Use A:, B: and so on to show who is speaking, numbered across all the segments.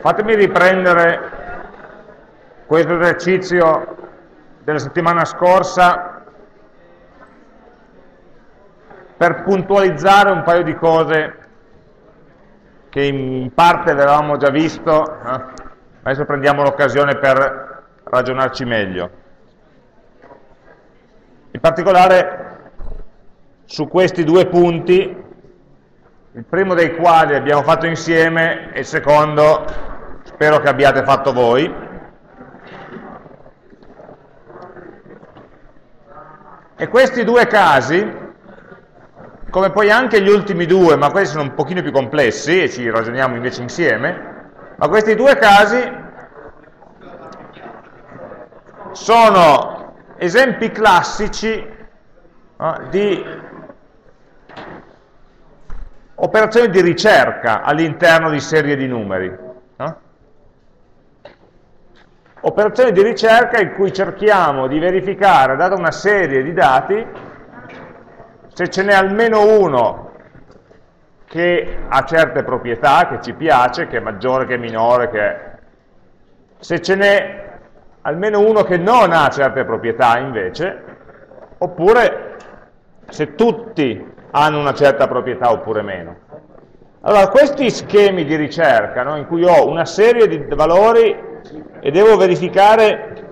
A: fatemi riprendere questo esercizio della settimana scorsa per puntualizzare un paio di cose che in parte avevamo già visto, adesso prendiamo l'occasione per ragionarci meglio. In particolare su questi due punti, il primo dei quali abbiamo fatto insieme e il secondo spero che abbiate fatto voi. E questi due casi, come poi anche gli ultimi due, ma questi sono un pochino più complessi e ci ragioniamo invece insieme, ma questi due casi sono esempi classici di operazioni di ricerca all'interno di serie di numeri. Operazioni di ricerca in cui cerchiamo di verificare, data una serie di dati, se ce n'è almeno uno che ha certe proprietà, che ci piace, che è maggiore, che è minore, se ce n'è almeno uno che non ha certe proprietà invece, oppure se tutti hanno una certa proprietà oppure meno. Allora, questi schemi di ricerca, in cui ho una serie di valori e devo verificare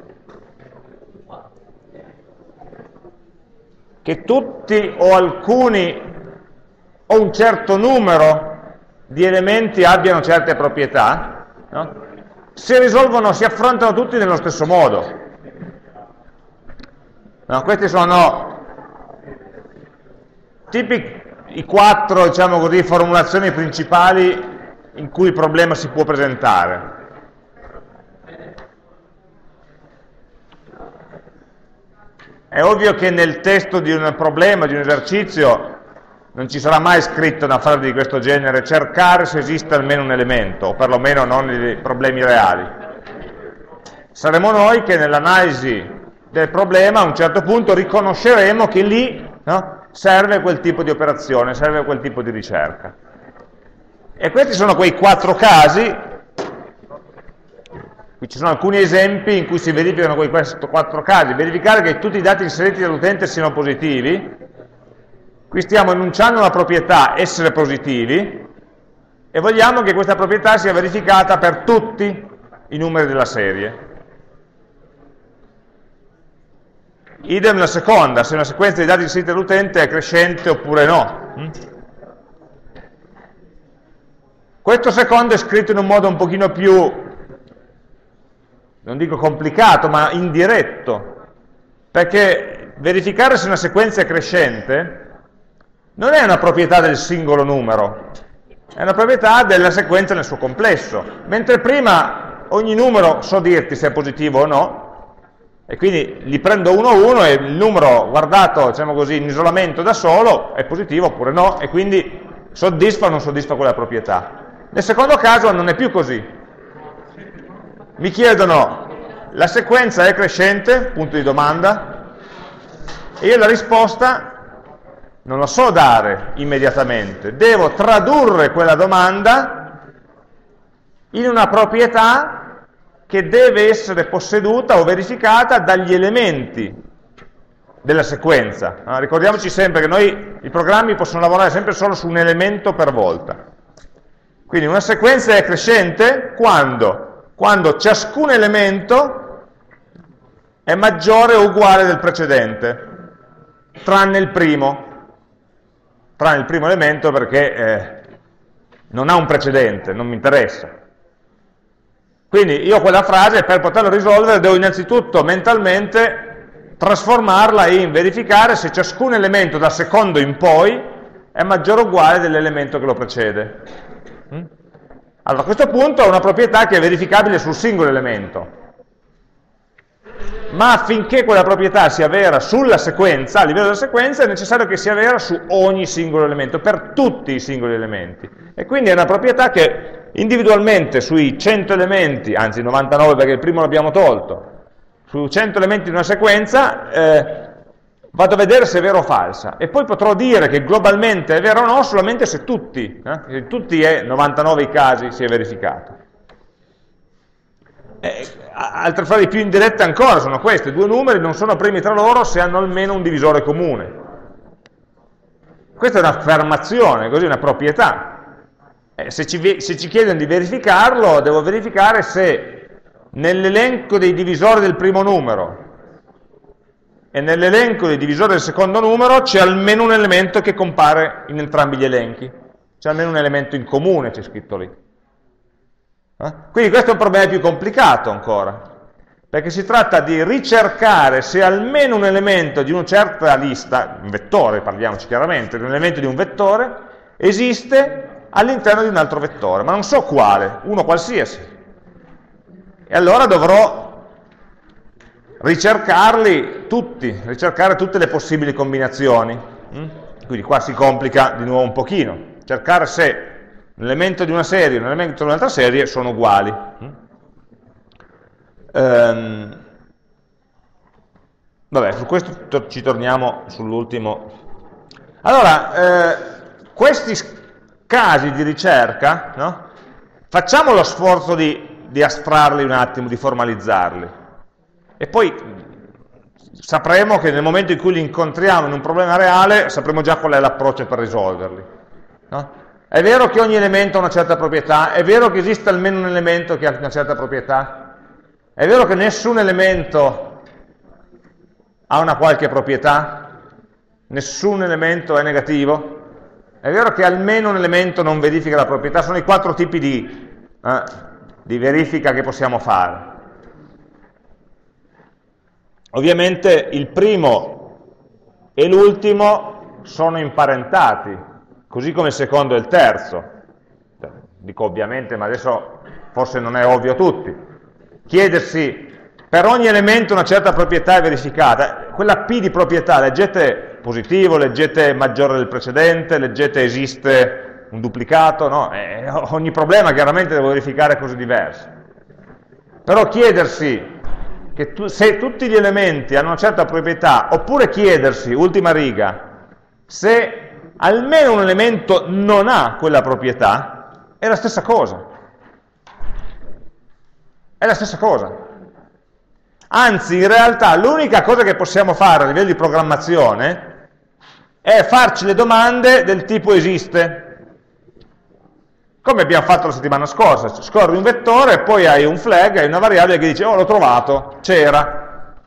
A: che tutti o alcuni o un certo numero di elementi abbiano certe proprietà, si risolvono, si affrontano tutti nello stesso modo. Questi sono i quattro, diciamo così, formulazioni principali in cui il problema si può presentare. È ovvio che nel testo di un problema, di un esercizio, non ci sarà mai scritto una frase di questo genere: cercare se esiste almeno un elemento, o perlomeno non i problemi reali. Saremo noi che nell'analisi del problema a un certo punto riconosceremo che lì serve quel tipo di operazione, serve quel tipo di ricerca. E questi sono quei quattro casi. Qui ci sono alcuni esempi in cui si verificano questi quattro casi. Verificare che tutti i dati inseriti dall'utente siano positivi. Qui stiamo enunciando una proprietà, essere positivi, e vogliamo che questa proprietà sia verificata per tutti i numeri della serie. Idem la seconda, se una sequenza di dati inseriti dall'utente è crescente oppure no. Questo secondo è scritto in un modo un pochino più, non dico complicato, ma indiretto, perché verificare se una sequenza è crescente non è una proprietà del singolo numero, è una proprietà della sequenza nel suo complesso, mentre prima ogni numero so dirti se è positivo o no, e quindi li prendo uno a uno e il numero guardato, diciamo così, in isolamento da solo è positivo oppure no, e quindi soddisfa o non soddisfa quella proprietà. Nel secondo caso non è più così. Mi chiedono: la sequenza è crescente? Punto di domanda. E io la risposta non la so dare immediatamente, devo tradurre quella domanda in una proprietà che deve essere posseduta o verificata dagli elementi della sequenza. Ricordiamoci sempre che i programmi possono lavorare sempre solo su un elemento per volta. Quindi una sequenza è crescente quando ciascun elemento è maggiore o uguale del precedente, tranne il primo elemento perché non ha un precedente, non mi interessa. Quindi io quella frase, per poterla risolvere, devo innanzitutto mentalmente trasformarla in verificare se ciascun elemento dal secondo in poi è maggiore o uguale dell'elemento che lo precede. Allora, a questo punto ho una proprietà che è verificabile sul singolo elemento. Ma affinché quella proprietà sia vera sulla sequenza, a livello della sequenza, è necessario che sia vera su ogni singolo elemento, per tutti i singoli elementi. E quindi è una proprietà che individualmente sui 100 elementi, anzi 99 perché il primo l'abbiamo tolto, su 100 elementi di una sequenza vado a vedere se è vera o falsa, e poi potrò dire che globalmente è vero o no solamente se tutti è 99 i casi si è verificato. Altre frasi più indirette ancora sono queste: due numeri non sono primi tra loro se hanno almeno un divisore comune. Questa è un'affermazione, così una proprietà. Se ci chiedono di verificarlo, devo verificare se nell'elenco dei divisori del primo numero e nell'elenco dei divisori del secondo numero c'è almeno un elemento che compare in entrambi gli elenchi, c'è almeno un elemento in comune, c'è scritto lì. Quindi questo è un problema più complicato ancora, perché si tratta di ricercare se almeno un elemento di una certa lista, un vettore, parliamoci chiaramente, un elemento di un vettore, esiste all'interno di un altro vettore, ma non so quale, uno qualsiasi. E allora dovrò ricercarli tutti, ricercare tutte le possibili combinazioni. Quindi qua si complica di nuovo un pochino, cercare se un elemento di una serie e un elemento di un'altra serie sono uguali. Vabbè, su questo ci torniamo sull'ultimo. Allora, questi casi di ricerca, no? Facciamo lo sforzo di astrarli un attimo, di formalizzarli, e poi sapremo che nel momento in cui li incontriamo in un problema reale, sapremo già qual è l'approccio per risolverli. No? È vero che ogni elemento ha una certa proprietà, è vero che esiste almeno un elemento che ha una certa proprietà, è vero che nessun elemento ha una qualche proprietà, nessun elemento è negativo, è vero che almeno un elemento non verifica la proprietà, sono i 4 tipi di verifica che possiamo fare. Ovviamente il primo e l'ultimo sono imparentati, così come il secondo e il terzo. Dico ovviamente, ma adesso forse non è ovvio a tutti. Chiedersi, per ogni elemento una certa proprietà è verificata, quella P di proprietà, leggete positivo, leggete maggiore del precedente, leggete esiste un duplicato, no? Ogni problema chiaramente devo verificare cose diverse. Però chiedersi che se tutti gli elementi hanno una certa proprietà, oppure chiedersi, ultima riga, se almeno un elemento non ha quella proprietà, è la stessa cosa. È la stessa cosa. Anzi, in realtà, l'unica cosa che possiamo fare a livello di programmazione è farci le domande del tipo esiste. Come abbiamo fatto la settimana scorsa, scorri un vettore e poi hai un flag, hai una variabile che dice oh l'ho trovato, c'era.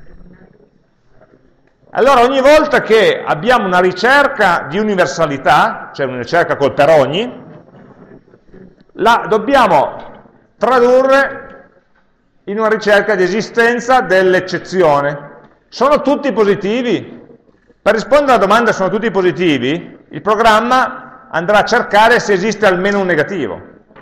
A: Allora ogni volta che abbiamo una ricerca di universalità, cioè una ricerca col per ogni, la dobbiamo tradurre in una ricerca di esistenza dell'eccezione. Sono tutti positivi? Per rispondere alla domanda sono tutti positivi, il programma andrà a cercare se esiste almeno un negativo.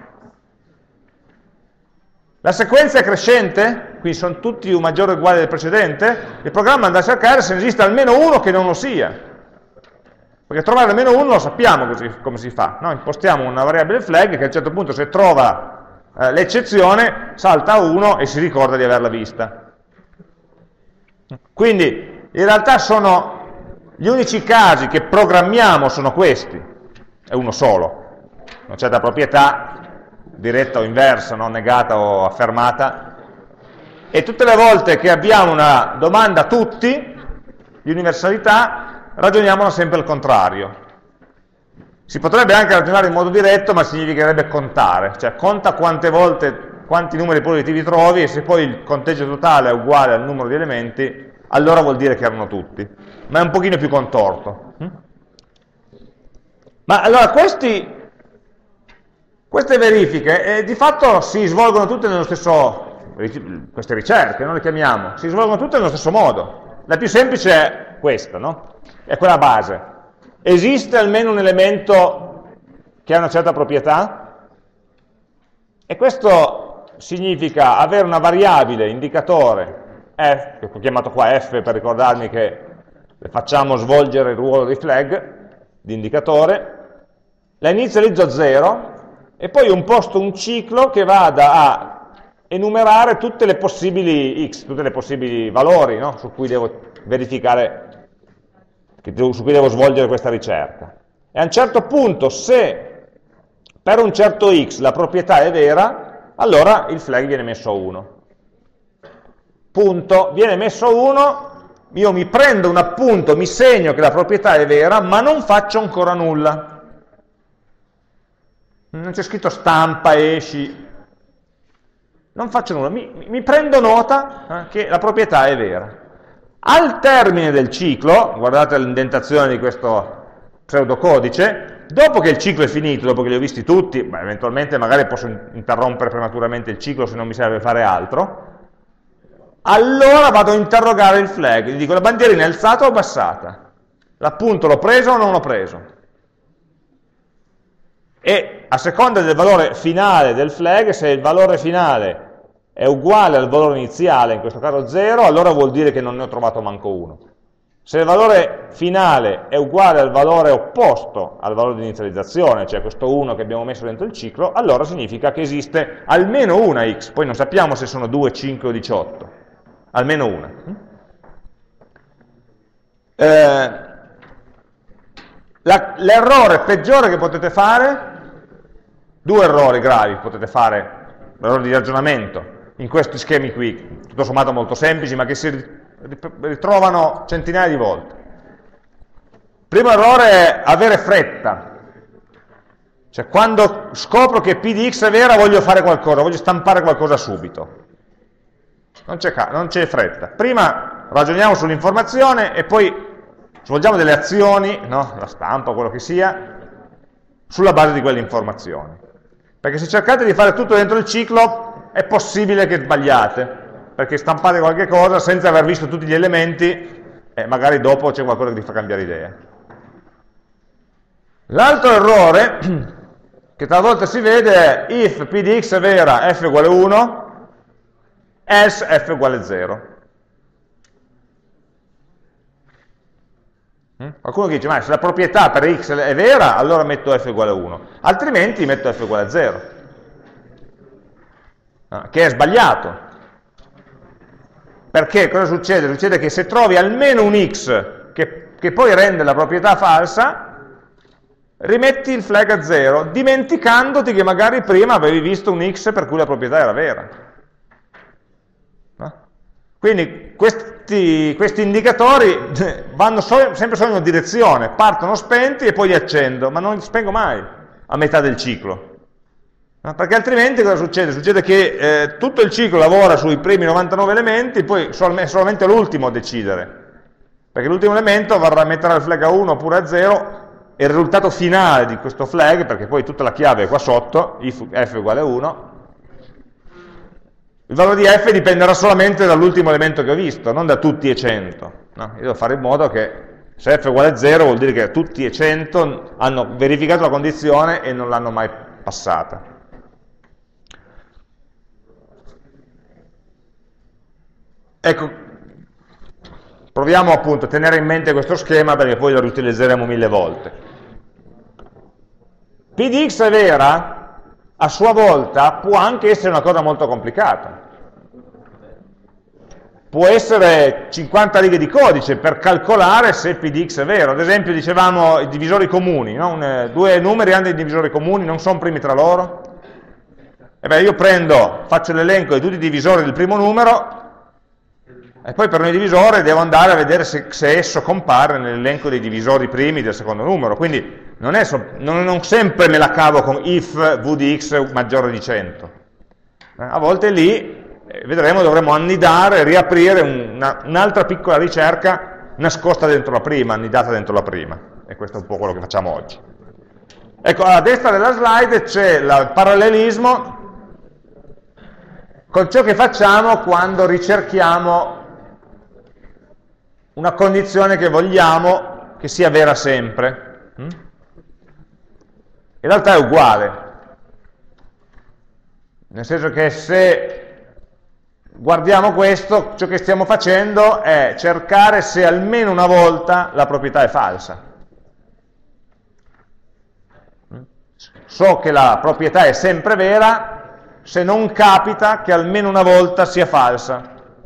A: La sequenza è crescente, quindi sono tutti un maggiore o uguale del precedente, il programma andrà a cercare se esiste almeno uno che non lo sia. Perché trovare almeno uno lo sappiamo come si fa. No? Impostiamo una variabile flag che a un certo punto se trova l'eccezione salta a 1 e si ricorda di averla vista. Quindi in realtà sono gli unici casi che programmiamo sono questi. È uno solo, una certa proprietà, diretta o inversa, no? Negata o affermata, e tutte le volte che abbiamo una domanda a tutti, di universalità, ragioniamo sempre al contrario. Si potrebbe anche ragionare in modo diretto, ma significherebbe contare, cioè conta quante volte, quanti numeri positivi trovi, e se poi il conteggio totale è uguale al numero di elementi, allora vuol dire che erano tutti, ma è un pochino più contorto. Ma allora queste verifiche di fatto si svolgono tutte nello stesso, queste ricerche, non le chiamiamo, si svolgono tutte nello stesso modo. La più semplice è questa, no? È quella base. Esiste almeno un elemento che ha una certa proprietà? E questo significa avere una variabile indicatore f, che ho chiamato qua f per ricordarmi che facciamo svolgere il ruolo di flag, di indicatore, la inizializzo a 0 e poi imposto un ciclo che vada a enumerare tutte le possibili x, tutte le possibili valori, no? Su cui devo verificare, su cui devo svolgere questa ricerca. E a un certo punto, se per un certo x la proprietà è vera, allora il flag viene messo a 1. Punto, viene messo a 1, io mi prendo un appunto, mi segno che la proprietà è vera, ma non faccio ancora nulla. Non c'è scritto stampa, esci, non faccio nulla, mi prendo nota che la proprietà è vera. Al termine del ciclo, guardate l'indentazione di questo pseudocodice, dopo che il ciclo è finito, dopo che li ho visti tutti, eventualmente magari posso interrompere prematuramente il ciclo se non mi serve fare altro, allora vado a interrogare il flag, gli dico la bandierina è alzata o abbassata, l'appunto l'ho preso o non l'ho preso, e a seconda del valore finale del flag, se il valore finale è uguale al valore iniziale, in questo caso 0, allora vuol dire che non ne ho trovato manco uno. Se il valore finale è uguale al valore opposto al valore di inizializzazione, cioè questo 1 che abbiamo messo dentro il ciclo, allora significa che esiste almeno una x, poi non sappiamo se sono 2, 5 o 18, almeno una. L'errore peggiore che potete fare, due errori gravi potete fare, errori di ragionamento, in questi schemi qui, tutto sommato molto semplici, ma che si ritrovano centinaia di volte. Primo errore è avere fretta, cioè quando scopro che p di x è vera voglio fare qualcosa, voglio stampare qualcosa subito. Non c'è fretta. Prima ragioniamo sull'informazione e poi svolgiamo delle azioni, no? La stampa, quello che sia, sulla base di quell'informazione. Perché se cercate di fare tutto dentro il ciclo è possibile che sbagliate, perché stampate qualche cosa senza aver visto tutti gli elementi e magari dopo c'è qualcosa che vi fa cambiare idea. L'altro errore che talvolta si vede è if p di x è vera, f uguale 1, else f uguale 0. Qualcuno che dice, ma se la proprietà per x è vera, allora metto f uguale 1, altrimenti metto f uguale 0. Che è sbagliato. Perché cosa succede? Succede che se trovi almeno un x che poi rende la proprietà falsa, rimetti il flag a 0, dimenticandoti che magari prima avevi visto un x per cui la proprietà era vera. No? Quindi questi indicatori vanno sempre solo in una direzione, partono spenti e poi li accendo, ma non li spengo mai a metà del ciclo. Perché altrimenti cosa succede? Succede che tutto il ciclo lavora sui primi 99 elementi, poi solamente l'ultimo a decidere, perché l'ultimo elemento metterà il flag a 1 oppure a 0, e il risultato finale di questo flag, perché poi tutta la chiave è qua sotto, if f uguale 1, il valore di f dipenderà solamente dall'ultimo elemento che ho visto, non da tutti e 100. No? Io devo fare in modo che se f uguale 0 vuol dire che tutti e 100 hanno verificato la condizione e non l'hanno mai passata. Ecco, proviamo appunto a tenere in mente questo schema perché poi lo riutilizzeremo 1000 volte. P di x è vera, a sua volta può anche essere una cosa molto complicata. Può essere 50 righe di codice per calcolare se P di x è vero. Ad esempio dicevamo i divisori comuni, no? Due numeri hanno dei divisori comuni, non sono primi tra loro. E beh, io faccio l'elenco di tutti i divisori del primo numero, e poi per ogni divisore devo andare a vedere se esso compare nell'elenco dei divisori primi del secondo numero, quindi non sempre me la cavo con if v di x maggiore di 100. A volte lì, vedremo, dovremo annidare, riaprire un'altra piccola ricerca nascosta dentro la prima, annidata dentro la prima, e questo è un po' quello che facciamo oggi. Ecco, a destra della slide c'è il parallelismo con ciò che facciamo quando ricerchiamo una condizione che vogliamo che sia vera sempre. In realtà è uguale, nel senso che se guardiamo questo, ciò che stiamo facendo è cercare se almeno una volta la proprietà è falsa. So che la proprietà è sempre vera se non capita che almeno una volta sia falsa.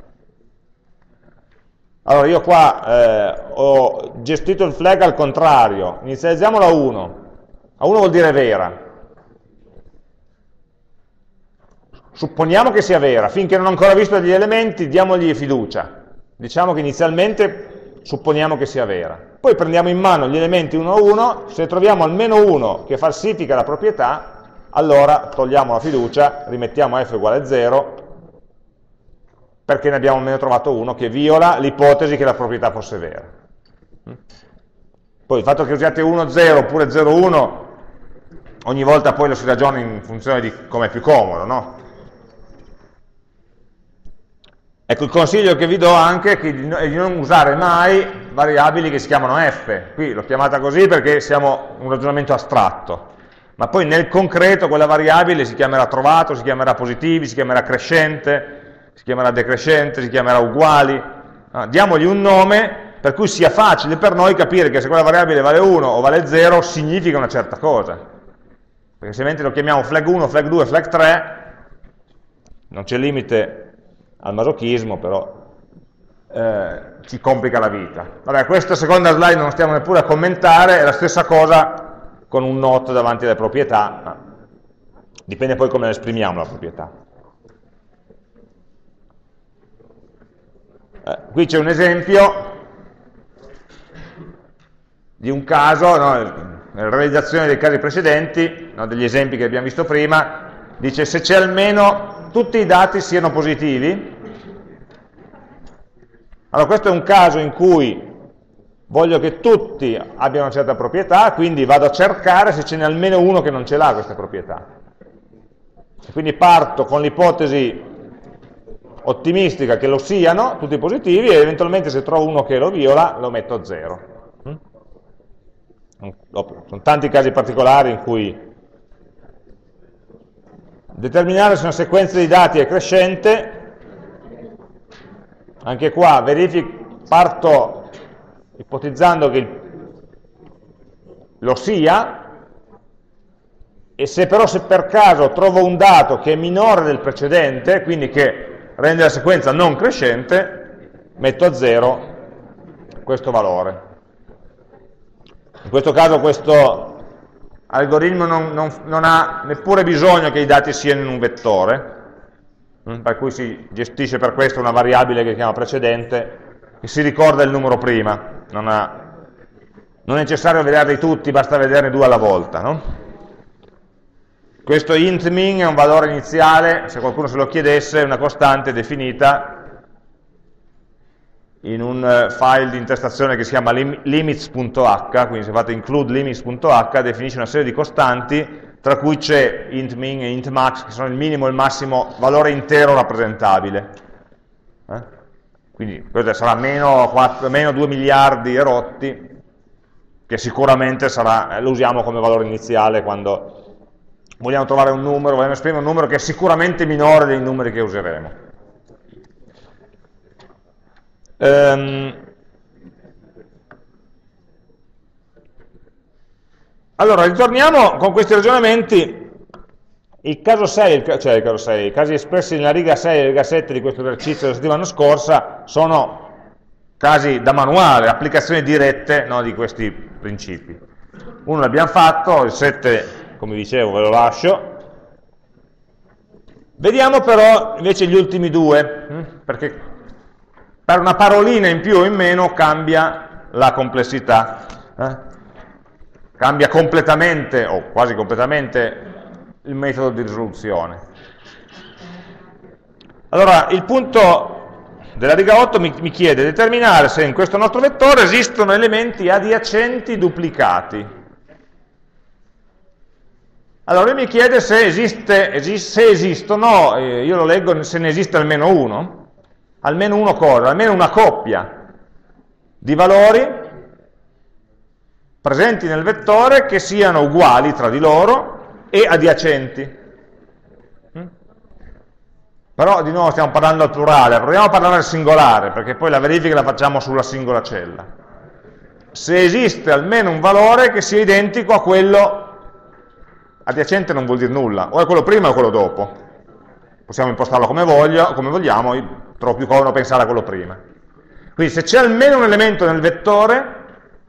A: Allora io qua ho gestito il flag al contrario, inizializziamolo a 1, a 1 vuol dire vera. supponiamo che sia vera, finché non ho ancora visto degli elementi diamogli fiducia, diciamo che inizialmente supponiamo che sia vera, poi prendiamo in mano gli elementi uno a uno, se troviamo almeno uno che falsifica la proprietà, allora togliamo la fiducia, rimettiamo f uguale a 0, perché ne abbiamo almeno trovato uno che viola l'ipotesi che la proprietà fosse vera. Poi il fatto che usiate 1,0 oppure 0,1, ogni volta poi lo si ragiona in funzione di come è più comodo, no? Ecco, il consiglio che vi do anche è di non usare mai variabili che si chiamano f. Qui l'ho chiamata così perché siamo in un ragionamento astratto, ma poi nel concreto quella variabile si chiamerà trovato, si chiamerà positivi, si chiamerà crescente, si chiamerà decrescente, si chiamerà uguali. Diamogli un nome per cui sia facile per noi capire che se quella variabile vale 1 o vale 0 significa una certa cosa. Perché se mentre lo chiamiamo flag 1, flag 2, flag 3, non c'è limite al masochismo, però ci complica la vita. Vabbè, questa seconda slide non stiamo neppure a commentare, è la stessa cosa con un not davanti alle proprietà, ma dipende poi come esprimiamo la proprietà. Qui c'è un esempio di un caso, no, nella realizzazione dei casi precedenti, no, degli esempi che abbiamo visto prima, dice se c'è almeno tutti i dati siano positivi. Allora questo è un caso in cui voglio che tutti abbiano una certa proprietà, quindi vado a cercare se ce n'è almeno uno che non ce l'ha questa proprietà. E quindi parto con l'ipotesi ottimistica che lo siano, tutti positivi, e eventualmente se trovo uno che lo viola, lo metto a 0. Sono tanti casi particolari in cui determinare se una sequenza di dati è crescente, anche qua parto ipotizzando che lo sia, e se però per caso trovo un dato che è minore del precedente, quindi che rende la sequenza non crescente, metto a 0 questo valore. In questo caso questo algoritmo non ha neppure bisogno che i dati siano in un vettore, per cui si gestisce per questo una variabile che si chiama precedente, che si ricorda il numero prima, non è necessario vederli tutti, basta vederne 2 alla volta. No? Questo int min è un valore iniziale, se qualcuno se lo chiedesse, è una costante definita in un file di intestazione che si chiama limits.h, quindi se fate include limits.h definisce una serie di costanti, tra cui c'è int min e int max, che sono il minimo e il massimo valore intero rappresentabile. Quindi questo sarà meno 2 miliardi e rotti, che sicuramente lo usiamo come valore iniziale quando vogliamo trovare un numero, vogliamo esprimere un numero che è sicuramente minore dei numeri che useremo. Allora, ritorniamo con questi ragionamenti. Il caso 6, i casi espressi nella riga 6 e riga 7 di questo esercizio della settimana scorsa sono casi da manuale, applicazioni dirette, no, di questi principi. Uno l'abbiamo fatto, il 7, come dicevo, ve lo lascio. Vediamo però invece gli ultimi due, perché per una parolina in più o in meno cambia la complessità. Cambia completamente, o quasi completamente, il metodo di risoluzione. Allora, il punto della riga 8 mi chiede di determinare se in questo nostro vettore esistono elementi adiacenti duplicati. Allora, lui mi chiede se esistono, io lo leggo, se ne esiste almeno uno. Almeno uno cosa? Almeno una coppia di valori presenti nel vettore che siano uguali tra di loro e adiacenti. Però di nuovo stiamo parlando al plurale, proviamo a parlare al singolare, perché poi la verifica la facciamo sulla singola cella. Se esiste almeno un valore che sia identico a quello adiacente, non vuol dire nulla, o è quello prima o quello dopo. Possiamo impostarlo come vogliamo, io trovo più comodo pensare a quello prima. Quindi se c'è almeno un elemento nel vettore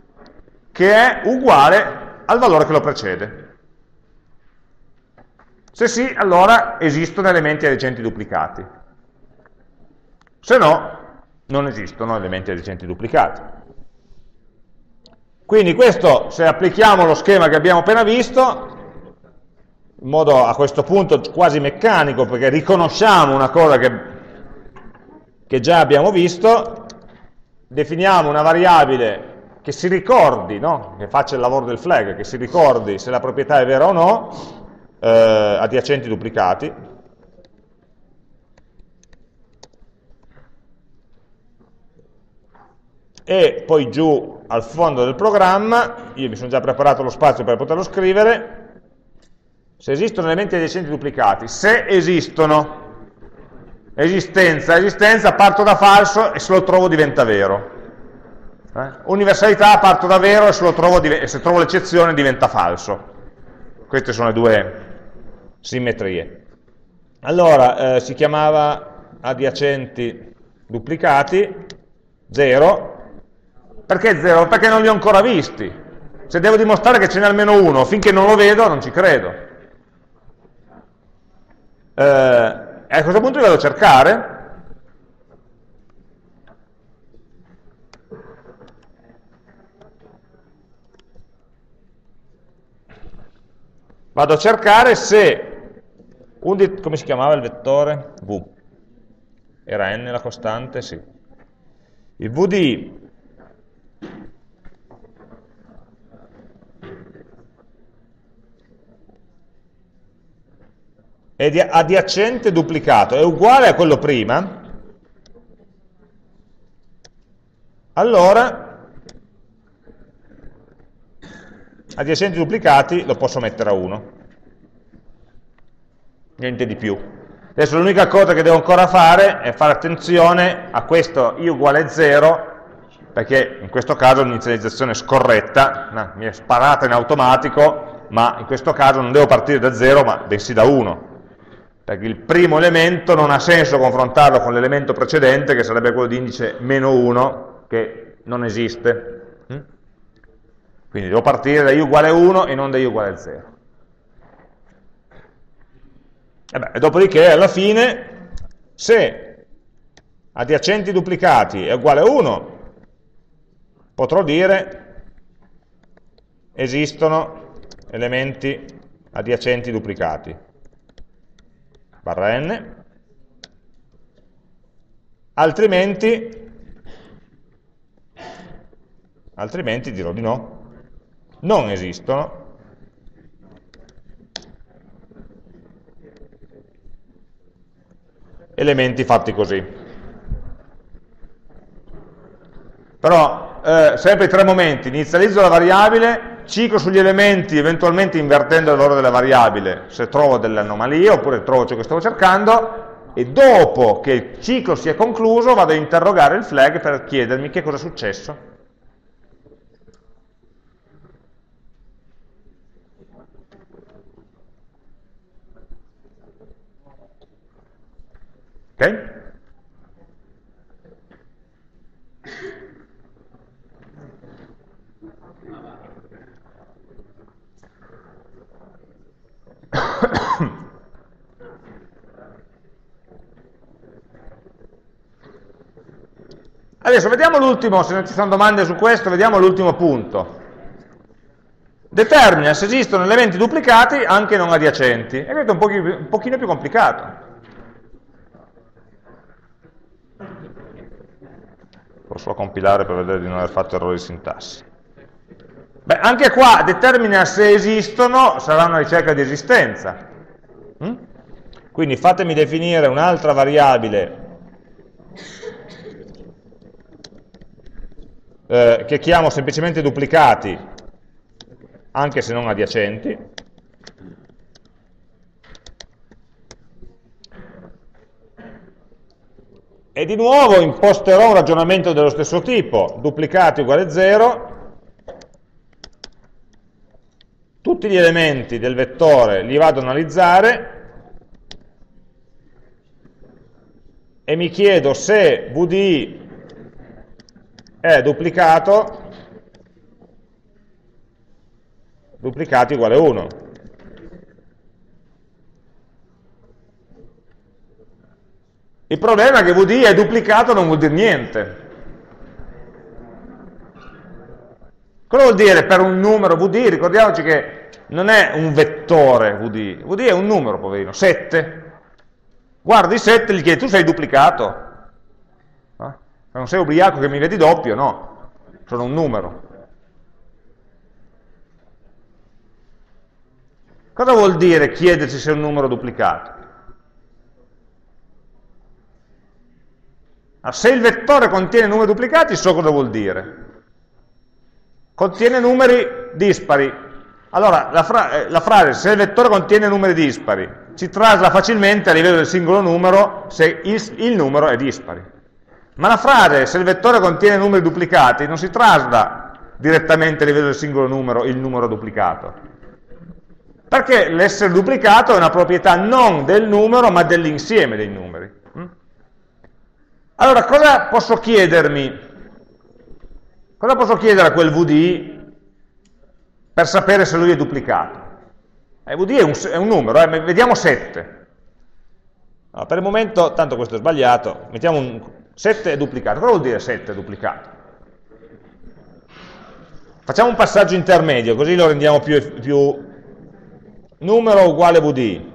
A: che è uguale al valore che lo precede. Se sì, allora esistono elementi adiacenti duplicati. Se no, non esistono elementi adiacenti duplicati. Quindi questo, se applichiamo lo schema che abbiamo appena visto, in modo a questo punto quasi meccanico, perché riconosciamo una cosa che già abbiamo visto, definiamo una variabile che si ricordi, no? Che faccia il lavoro del flag, che si ricordi se la proprietà è vera o no, adiacenti duplicati, e poi giù al fondo del programma, io mi sono già preparato lo spazio per poterlo scrivere, se esistono elementi adiacenti duplicati, se esistono, esistenza, parto da falso e se lo trovo diventa vero. Universalità, parto da vero e se trovo l'eccezione diventa falso. Queste sono le due simmetrie. Allora, si chiamava adiacenti duplicati, 0. Perché 0? Perché non li ho ancora visti. Se devo dimostrare che ce n'è almeno uno, finché non lo vedo, non ci credo. A questo punto li vado a cercare. Vado a cercare se, come si chiamava il vettore? V. Era n la costante? Sì. Il v di è adiacente duplicato, è uguale a quello prima, allora adiacenti duplicati lo posso mettere a 1, niente di più. Adesso l'unica cosa che devo ancora fare è fare attenzione a questo i uguale 0, perché in questo caso l'inizializzazione è scorretta, no, mi è sparata in automatico, ma in questo caso non devo partire da 0, ma bensì da 1, perché il primo elemento non ha senso confrontarlo con l'elemento precedente, che sarebbe quello di indice meno 1, che non esiste. Quindi devo partire da i uguale 1 e non da i uguale 0. E dopodiché, alla fine, se adiacenti duplicati è uguale a 1, potrò dire esistono elementi adiacenti duplicati, barra n, altrimenti dirò di no, non esistono elementi fatti così. Però, sempre i tre momenti, inizializzo la variabile, ciclo sugli elementi, eventualmente invertendo il valore della variabile, se trovo delle anomalie, oppure trovo ciò che stavo cercando, e dopo che il ciclo si è concluso vado a interrogare il flag per chiedermi che cosa è successo. Ok? Adesso vediamo l'ultimo, se non ci sono domande su questo, vediamo l'ultimo punto. Determina se esistono elementi duplicati anche non adiacenti. E questo è un pochino più complicato. Posso compilare per vedere di non aver fatto errori di sintassi. Beh, anche qua determina se esistono, sarà una ricerca di esistenza. Quindi fatemi definire un'altra variabile che chiamo semplicemente duplicati, anche se non adiacenti. E di nuovo imposterò un ragionamento dello stesso tipo, duplicati uguale 0, tutti gli elementi del vettore li vado ad analizzare e mi chiedo se VDI è duplicati uguale 1. Il problema è che VD è duplicato, non vuol dire niente. Cosa vuol dire per un numero VD? Ricordiamoci che non è un vettore VD, VD è un numero, poverino, 7. Guardi 7 e gli chiedi, tu sei duplicato? Non sei ubriaco che mi vedi doppio? No, sono un numero. Cosa vuol dire chiedersi se è un numero duplicato? Se il vettore contiene numeri duplicati, so cosa vuol dire. Contiene numeri dispari. Allora, la frase se il vettore contiene numeri dispari ci trasla facilmente a livello del singolo numero se il numero è dispari. Ma la frase se il vettore contiene numeri duplicati non si trasla direttamente a livello del singolo numero il numero duplicato. Perché l'essere duplicato è una proprietà non del numero ma dell'insieme dei numeri. Allora, cosa posso chiedermi? Cosa posso chiedere a quel VD per sapere se lui è duplicato? VD è un numero, vediamo 7. Allora, per il momento, tanto questo è sbagliato, mettiamo 7 è duplicato. Cosa vuol dire 7 è duplicato? Facciamo un passaggio intermedio, così lo rendiamo più numero uguale VD.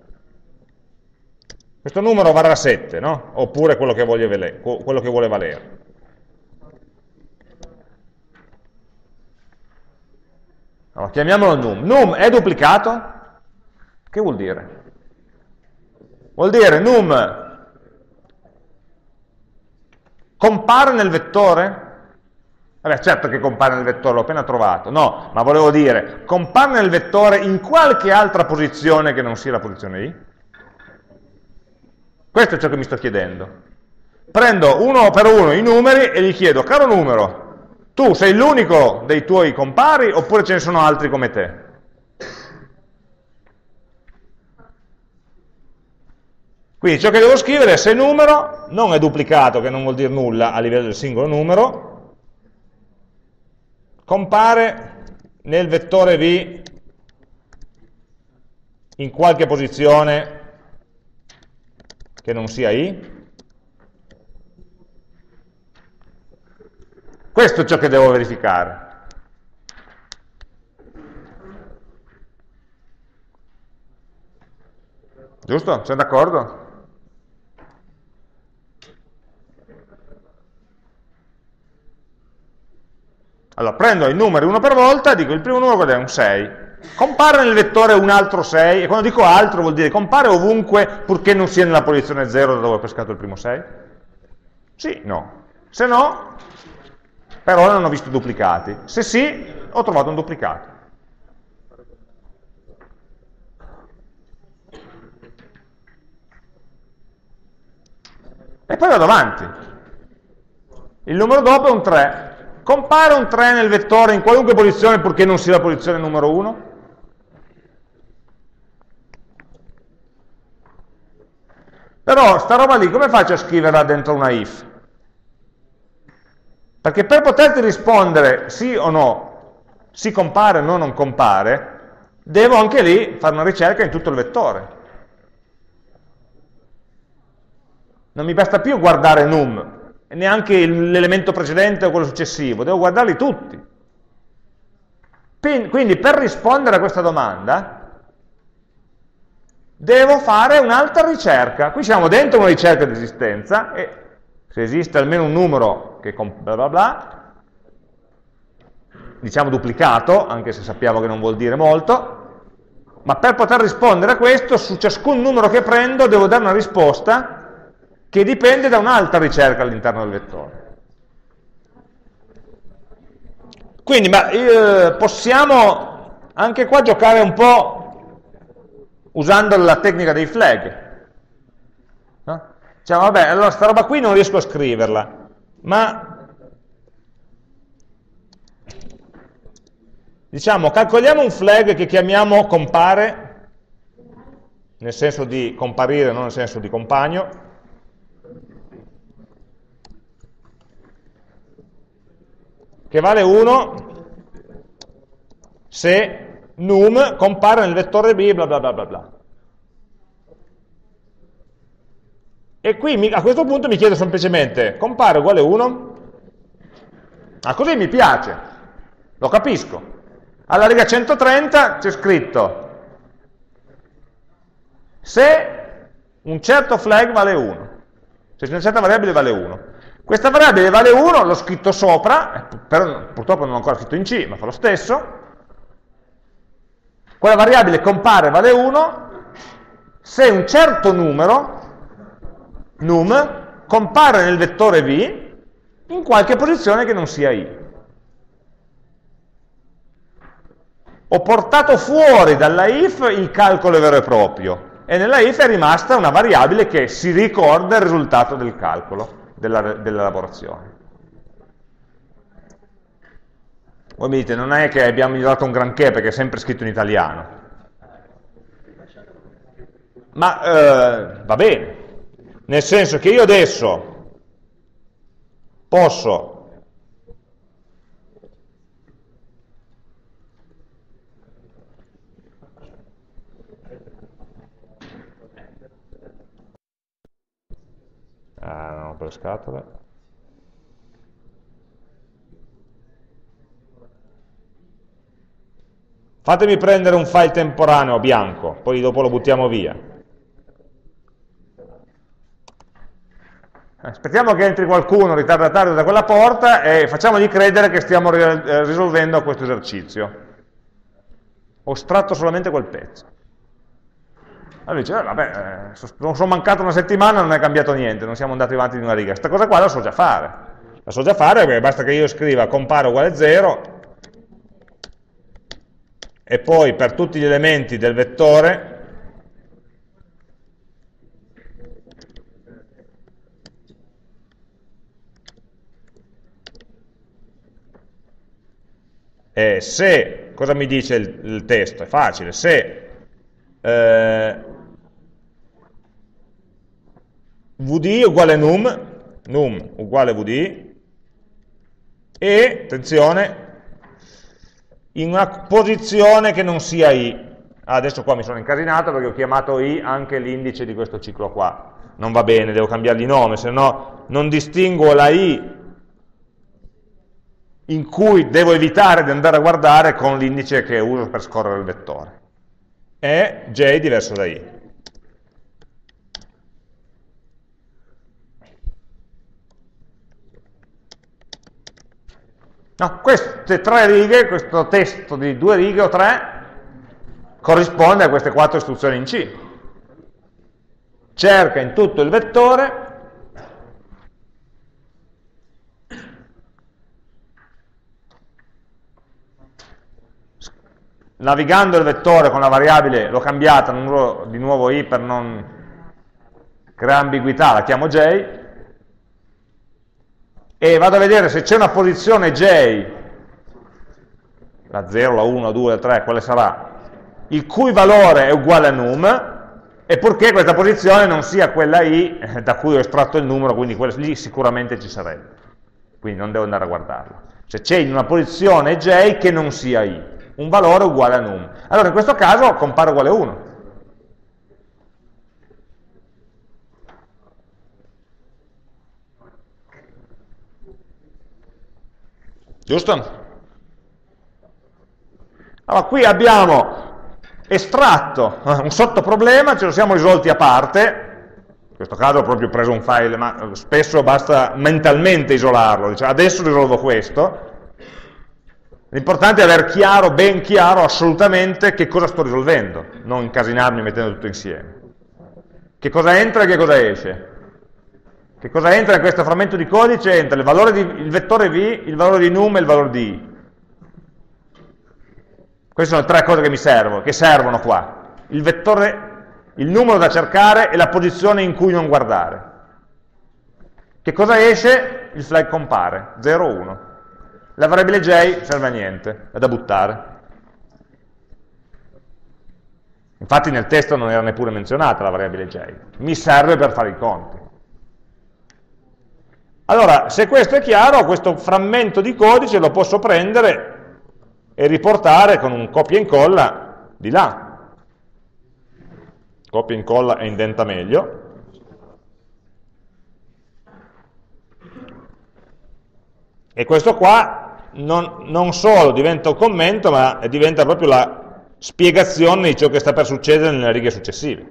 A: Questo numero varrà 7, no? Oppure quello che vuole valere. Allora, chiamiamolo num. Num è duplicato? Che vuol dire? Vuol dire num compare nel vettore? Vabbè, certo che compare nel vettore, l'ho appena trovato. No, ma volevo dire, compare nel vettore in qualche altra posizione che non sia la posizione i? Questo è ciò che mi sto chiedendo. Prendo uno per uno i numeri e gli chiedo, caro numero, tu sei l'unico dei tuoi compari oppure ce ne sono altri come te? Quindi ciò che devo scrivere è se il numero non è duplicato, che non vuol dire nulla a livello del singolo numero, compare nel vettore V in qualche posizione che non sia I. Questo è ciò che devo verificare. Giusto? Siamo d'accordo? Allora, prendo i numeri uno per volta, dico il primo numero è un 6. Compare nel vettore un altro 6, e quando dico altro vuol dire compare ovunque purché non sia nella posizione 0 da dove ho pescato il primo 6? Sì, no. Se no, per ora non ho visto duplicati. Se sì, ho trovato un duplicato. E poi vado avanti. Il numero dopo è un 3. Compare un 3 nel vettore in qualunque posizione purché non sia la posizione numero 1? Però sta roba lì come faccio a scriverla dentro una if? Perché per poterti rispondere sì o no, si compare o no non compare, devo anche lì fare una ricerca in tutto il vettore. Non mi basta più guardare num, neanche l'elemento precedente o quello successivo, devo guardarli tutti. Quindi per rispondere a questa domanda devo fare un'altra ricerca. Qui siamo dentro una ricerca di esistenza e se esiste almeno un numero che bla bla bla, diciamo duplicato, anche se sappiamo che non vuol dire molto, ma per poter rispondere a questo, su ciascun numero che prendo devo dare una risposta che dipende da un'altra ricerca all'interno del vettore. Quindi possiamo anche qua giocare un po' usando la tecnica dei flag. No? Diciamo, vabbè, allora sta roba qui non riesco a scriverla, ma diciamo, calcoliamo un flag che chiamiamo compare, nel senso di comparire, non nel senso di compagno, che vale 1 se num compare nel vettore B, bla bla bla bla bla. E qui a questo punto mi chiedo semplicemente, compare uguale 1? Ah, così mi piace, lo capisco. Alla riga 130 c'è scritto se un certo flag vale 1, se una certa variabile vale 1. Questa variabile vale 1, l'ho scritto sopra, però purtroppo non l'ho ancora scritto in C, ma fa lo stesso. Quella variabile compare vale 1 se un certo numero, num, compare nel vettore v in qualche posizione che non sia i. Ho portato fuori dalla if il calcolo vero e proprio, e nella if è rimasta una variabile che si ricorda il risultato del calcolo, dell'elaborazione. Voi mi dite, non è che abbiamo migliorato un granché perché è sempre scritto in italiano. Ma va bene, nel senso che io adesso posso no, per le scatole. Fatemi prendere un file temporaneo bianco, poi dopo lo buttiamo via. Aspettiamo che entri qualcuno ritardatario da quella porta e facciamogli credere che stiamo risolvendo questo esercizio. Ho estratto solamente quel pezzo. Allora dice, vabbè, non sono mancato una settimana, non è cambiato niente, non siamo andati avanti di una riga. Questa cosa qua la so già fare. La so già fare perché basta che io scriva compare uguale 0 e poi per tutti gli elementi del vettore se, cosa mi dice il testo? È facile, se vd uguale num uguale vd, e, attenzione, in una posizione che non sia i. Adesso qua mi sono incasinato perché ho chiamato i anche l'indice di questo ciclo qua. Non va bene, devo cambiargli nome, se no non distinguo la i in cui devo evitare di andare a guardare con l'indice che uso per scorrere il vettore. È j diverso da i. No, queste 3 righe, questo testo di 2 righe o 3, corrisponde a queste 4 istruzioni in C. Cerca in tutto il vettore navigando il vettore con la variabile, l'ho cambiata di nuovo i per non creare ambiguità, la chiamo j, e vado a vedere se c'è una posizione j, la 0, la 1, la 2, la 3, quale sarà, il cui valore è uguale a num, e purché questa posizione non sia quella i da cui ho estratto il numero, quindi lì sicuramente ci sarebbe, quindi non devo andare a guardarla. Se c'è in una posizione j che non sia i, un valore uguale a num. Allora in questo caso compare uguale 1. Giusto? Allora qui abbiamo estratto un sottoproblema, ce lo siamo risolti a parte, in questo caso ho proprio preso un file, ma spesso basta mentalmente isolarlo, diciamo, adesso risolvo questo. L'importante è aver chiaro, ben chiaro, assolutamente che cosa sto risolvendo, non incasinarmi mettendo tutto insieme. Che cosa entra e che cosa esce? Che cosa entra in questo frammento di codice? Entra il vettore v, il valore di num e il valore di i. Queste sono le 3 cose che mi servono, che servono qua. Il vettore, il numero da cercare e la posizione in cui non guardare. Che cosa esce? Il flag compare, 0, 1. La variabile j serve a niente, è da buttare. Infatti nel testo non era neppure menzionata la variabile j, mi serve per fare i conti. Allora, se questo è chiaro, questo frammento di codice lo posso prendere e riportare con un copia e incolla di là. Copia e incolla e indenta meglio. E questo qua non solo diventa un commento, ma diventa proprio la spiegazione di ciò che sta per succedere nelle righe successive.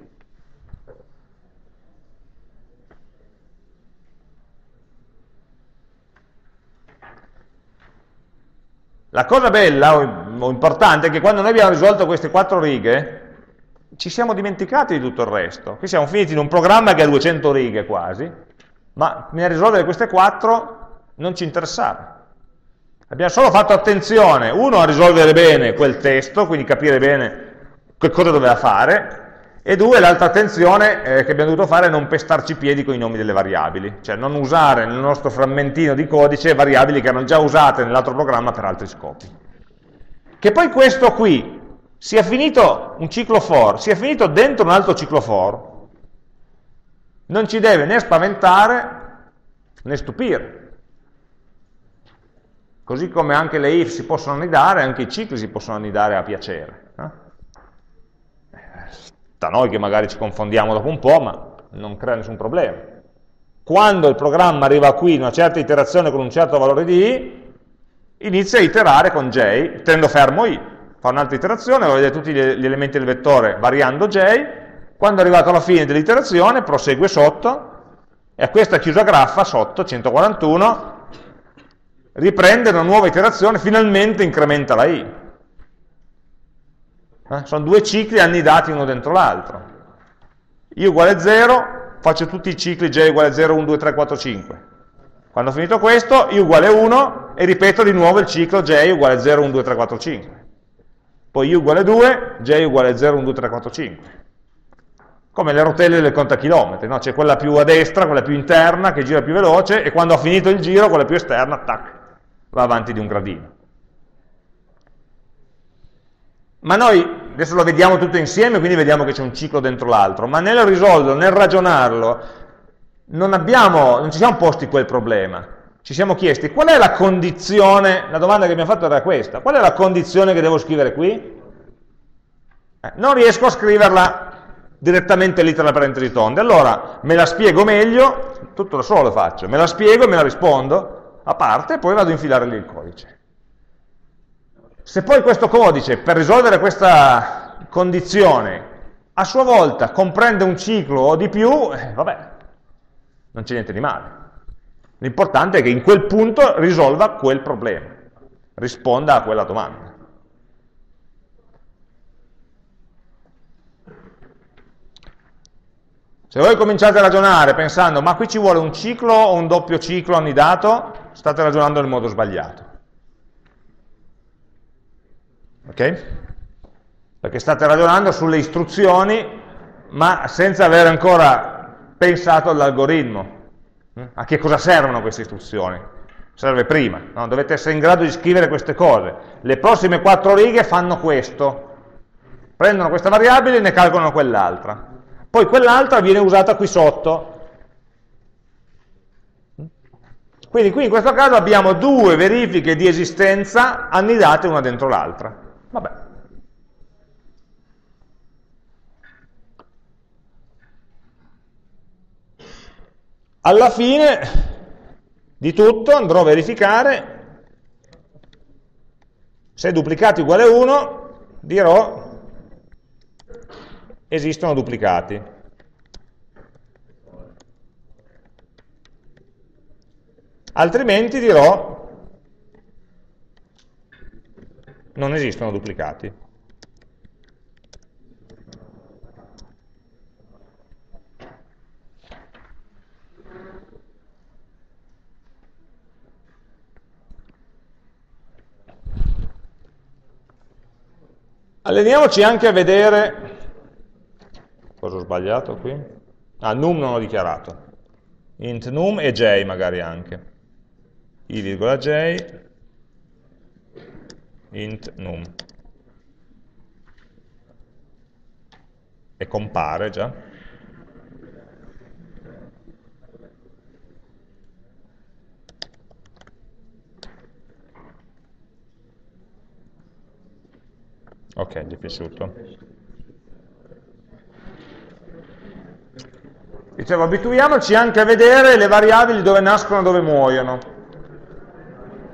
A: La cosa bella o importante è che quando noi abbiamo risolto queste 4 righe, ci siamo dimenticati di tutto il resto. Qui siamo finiti in un programma che ha 200 righe quasi, ma nel risolvere queste 4 non ci interessava. Abbiamo solo fatto attenzione, uno, a risolvere bene quel testo, quindi capire bene che cosa doveva fare, e due, l'altra attenzione che abbiamo dovuto fare è non pestarci i piedi con i nomi delle variabili, cioè non usare nel nostro frammentino di codice variabili che erano già usate nell'altro programma per altri scopi. Che poi questo qui sia finito un ciclo for, sia finito dentro un altro ciclo for, non ci deve né spaventare né stupire. Così come anche le if si possono annidare, anche i cicli si possono annidare a piacere. Da noi che magari ci confondiamo dopo un po', ma non crea nessun problema. Quando il programma arriva qui in una certa iterazione con un certo valore di i, inizia a iterare con j, tenendo fermo i, fa un'altra iterazione, va a vedere tutti gli elementi del vettore variando j, quando è arrivato alla fine dell'iterazione prosegue sotto, e a questa chiusa graffa, sotto, 141, riprende una nuova iterazione, finalmente incrementa la i. Sono 2 cicli annidati uno dentro l'altro. I uguale 0, faccio tutti i cicli j uguale 0, 1, 2, 3, 4, 5. Quando ho finito questo, i uguale 1 e ripeto di nuovo il ciclo j uguale 0, 1, 2, 3, 4, 5. Poi i uguale 2, j uguale 0, 1, 2, 3, 4, 5. Come le rotelle del contachilometri, no? C'è quella più a destra, quella più interna, che gira più veloce, e quando ho finito il giro, quella più esterna, tac, va avanti di un gradino. Ma noi adesso lo vediamo tutto insieme, quindi vediamo che c'è un ciclo dentro l'altro, ma nel risolverlo, nel ragionarlo, non ci siamo posti quel problema. Ci siamo chiesti qual è la condizione, la domanda che abbiamo fatto era questa, qual è la condizione che devo scrivere qui? Non riesco a scriverla direttamente lì tra le parentesi tonde, allora me la spiego meglio, tutto da solo faccio, me la spiego e me la rispondo a parte e poi vado a infilare lì il codice. Se poi questo codice, per risolvere questa condizione, a sua volta comprende un ciclo o di più, vabbè, non c'è niente di male. L'importante è che in quel punto risolva quel problema, risponda a quella domanda. Se voi cominciate a ragionare pensando, ma qui ci vuole un ciclo o un doppio ciclo annidato, state ragionando nel modo sbagliato. Ok? Perché state ragionando sulle istruzioni, ma senza aver ancora pensato all'algoritmo. A che cosa servono queste istruzioni? Serve prima, no? Dovete essere in grado di scrivere queste cose. Le prossime 4 righe fanno questo. Prendono questa variabile e ne calcolano quell'altra. Poi quell'altra viene usata qui sotto. Quindi qui in questo caso abbiamo 2 verifiche di esistenza annidate una dentro l'altra. Vabbè. Alla fine di tutto andrò a verificare se duplicati uguale 1, dirò esistono duplicati. Altrimenti dirò non esistono duplicati. Alleniamoci anche a vedere, cosa ho sbagliato qui? Ah, num non l'ho dichiarato, int num e j magari anche, i virgola j, int num, e compare già. Ok, gli è piaciuto. Dicevo, abituiamoci anche a vedere le variabili dove nascono e dove muoiono.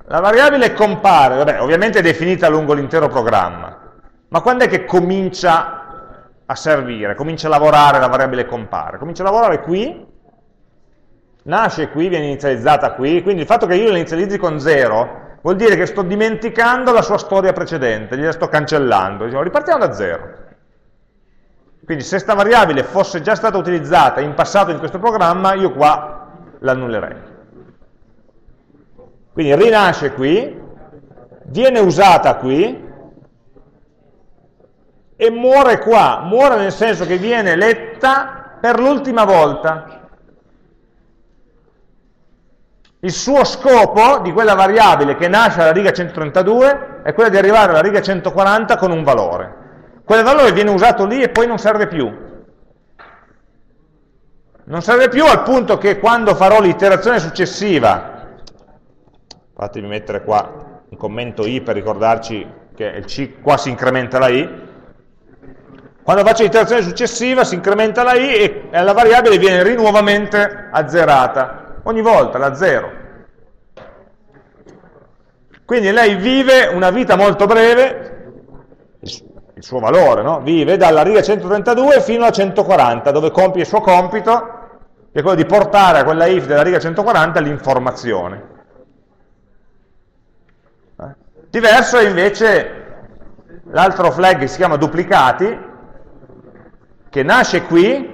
A: la variabile compare, vabbè, ovviamente è definita lungo l'intero programma, ma quando è che comincia a servire, comincia a lavorare la variabile compare? Comincia a lavorare qui, nasce qui, viene inizializzata qui, quindi il fatto che io la inizializzi con 0 vuol dire che sto dimenticando la sua storia precedente, gliela sto cancellando, diciamo, ripartiamo da 0. Quindi se questa variabile fosse già stata utilizzata in passato in questo programma, io qua l'annullerei. Quindi rinasce qui, viene usata qui, e muore qua, muore nel senso che viene letta per l'ultima volta. Il suo scopo di quella variabile che nasce alla riga 132 è quello di arrivare alla riga 140 con un valore. Quel valore viene usato lì e poi non serve più. Non serve più al punto che quando farò l'iterazione successiva, fatemi mettere qua un commento i per ricordarci che il c qua si incrementa la i, quando faccio l'iterazione successiva si incrementa la i e la variabile viene nuovamente azzerata, ogni volta la 0. Quindi lei vive una vita molto breve, il suo valore, no? Vive dalla riga 132 fino a 140, dove compie il suo compito, che è quello di portare a quella if della riga 140 l'informazione. Diverso è invece l'altro flag che si chiama duplicati, che nasce qui,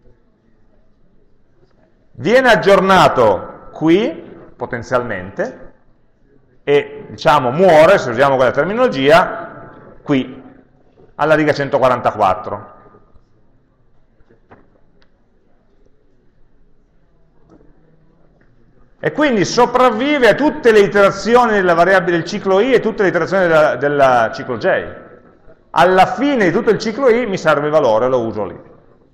A: viene aggiornato qui, potenzialmente, e diciamo muore, se usiamo quella terminologia, qui, alla riga 144. E quindi sopravvive a tutte le iterazioni della variabile del ciclo i e tutte le iterazioni del ciclo j. Alla fine di tutto il ciclo i mi serve il valore, lo uso lì.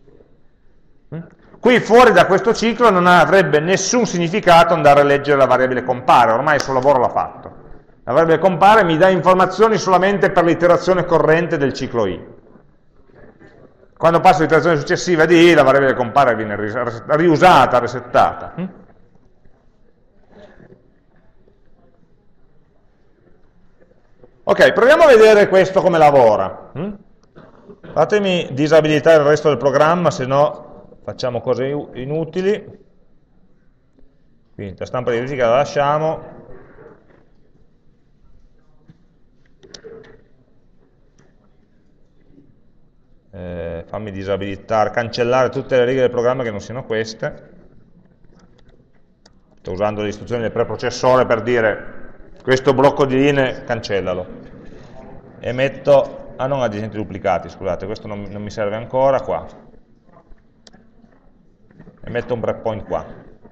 A: Qui fuori da questo ciclo non avrebbe nessun significato andare a leggere la variabile compare, ormai il suo lavoro l'ha fatto. La variabile compare mi dà informazioni solamente per l'iterazione corrente del ciclo i. Quando passo all'iterazione successiva di i, la variabile compare viene riusata, resettata. Ok, proviamo a vedere questo come lavora. Fatemi disabilitare il resto del programma, se no facciamo cose inutili. Quindi la stampa di verifica la lasciamo. Fammi disabilitare, cancellare tutte le righe del programma che non siano queste. Sto usando le istruzioni del preprocessore per dire questo blocco di linee cancellalo. E metto, non ad esempio duplicati, scusate, questo non mi serve ancora, qua. E metto un breakpoint qua.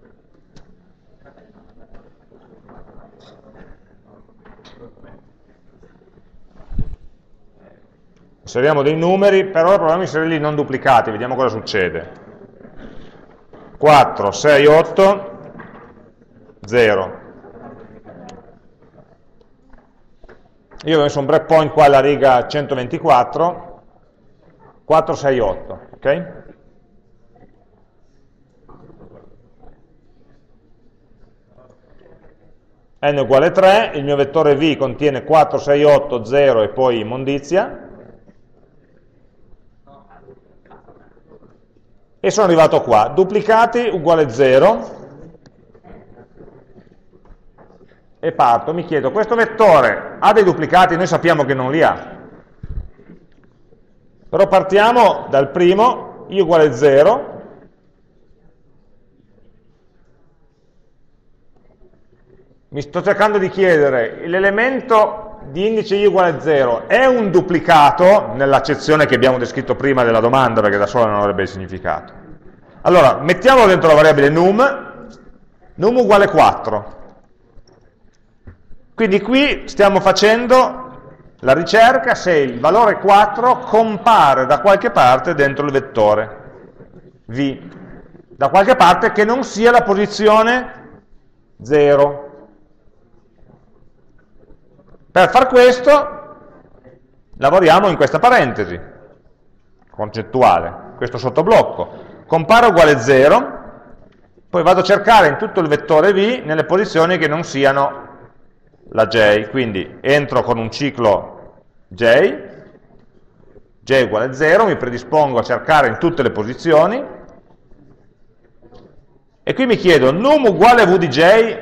A: Inseriamo dei numeri, però proviamo a inserirli non duplicati, vediamo cosa succede. 4, 6, 8, 0. Io ho messo un breakpoint qua alla riga 124, 4, 6, 8, ok? N uguale 3, il mio vettore V contiene 4, 6, 8, 0 e poi immondizia. E sono arrivato qua, duplicati uguale 0, e parto, mi chiedo, questo vettore ha dei duplicati? Noi sappiamo che non li ha. Però partiamo dal primo, i uguale 0, mi sto cercando di chiedere, l'elemento di indice i uguale 0 è un duplicato nell'accezione che abbiamo descritto prima della domanda, perché da sola non avrebbe significato. Allora, mettiamolo dentro la variabile num uguale 4. Quindi qui stiamo facendo la ricerca se il valore 4 compare da qualche parte dentro il vettore V, da qualche parte che non sia la posizione 0. Per far questo lavoriamo in questa parentesi concettuale, questo sottoblocco. Compare uguale 0, poi vado a cercare in tutto il vettore V nelle posizioni che non siano la j, quindi entro con un ciclo j uguale 0, mi predispongo a cercare in tutte le posizioni, e qui mi chiedo num uguale v di j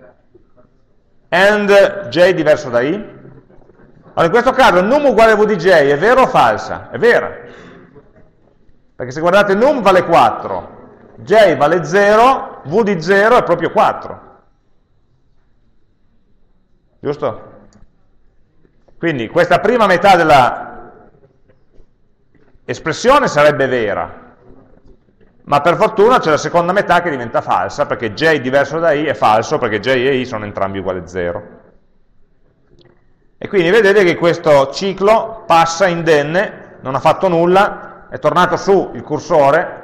A: and j diverso da i. Allora in questo caso num uguale v di j è vero o falsa? È vera, perché se guardate num vale 4, j vale 0, v di 0 è proprio 4. Giusto? Quindi questa prima metà della espressione sarebbe vera, ma per fortuna c'è la seconda metà che diventa falsa, perché j diverso da i è falso, perché j e i sono entrambi uguali a 0. E quindi vedete che questo ciclo passa indenne, non ha fatto nulla, è tornato su il cursore,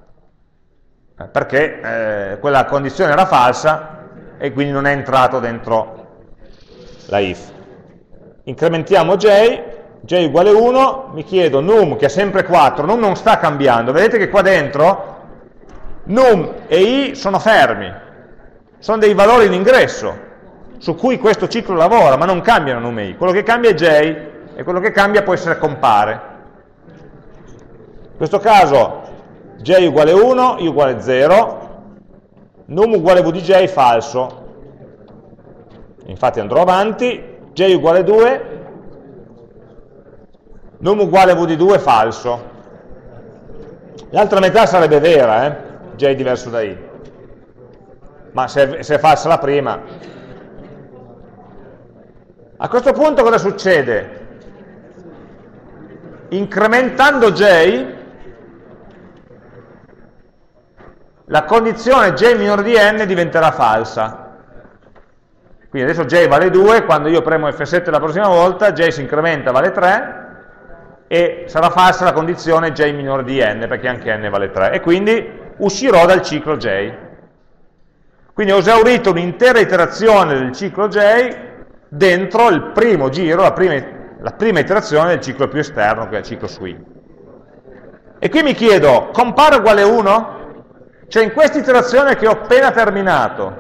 A: perché quella condizione era falsa, e quindi non è entrato dentro la if. Incrementiamo j uguale 1, mi chiedo num, che è sempre 4, num non sta cambiando, vedete che qua dentro num e i sono fermi, sono dei valori in ingresso, su cui questo ciclo lavora, ma non cambiano num e i, quello che cambia è j, e quello che cambia può essere compare. In questo caso j uguale 1, i uguale 0, num uguale v di j falso, infatti andrò avanti, j uguale 2, num uguale v di 2 falso. L'altra metà sarebbe vera, j diverso da i, ma se è falsa la prima. A questo punto cosa succede? Incrementando j, la condizione j minore di n diventerà falsa. Quindi adesso j vale 2, quando io premo F7 la prossima volta, j si incrementa, vale 3, e sarà falsa la condizione j minore di n, perché anche n vale 3, e quindi uscirò dal ciclo j. Quindi ho esaurito un'intera iterazione del ciclo j dentro il primo giro, la prima iterazione del ciclo più esterno, che è il ciclo su i. E qui mi chiedo, compare uguale 1? Cioè in questa iterazione che ho appena terminato,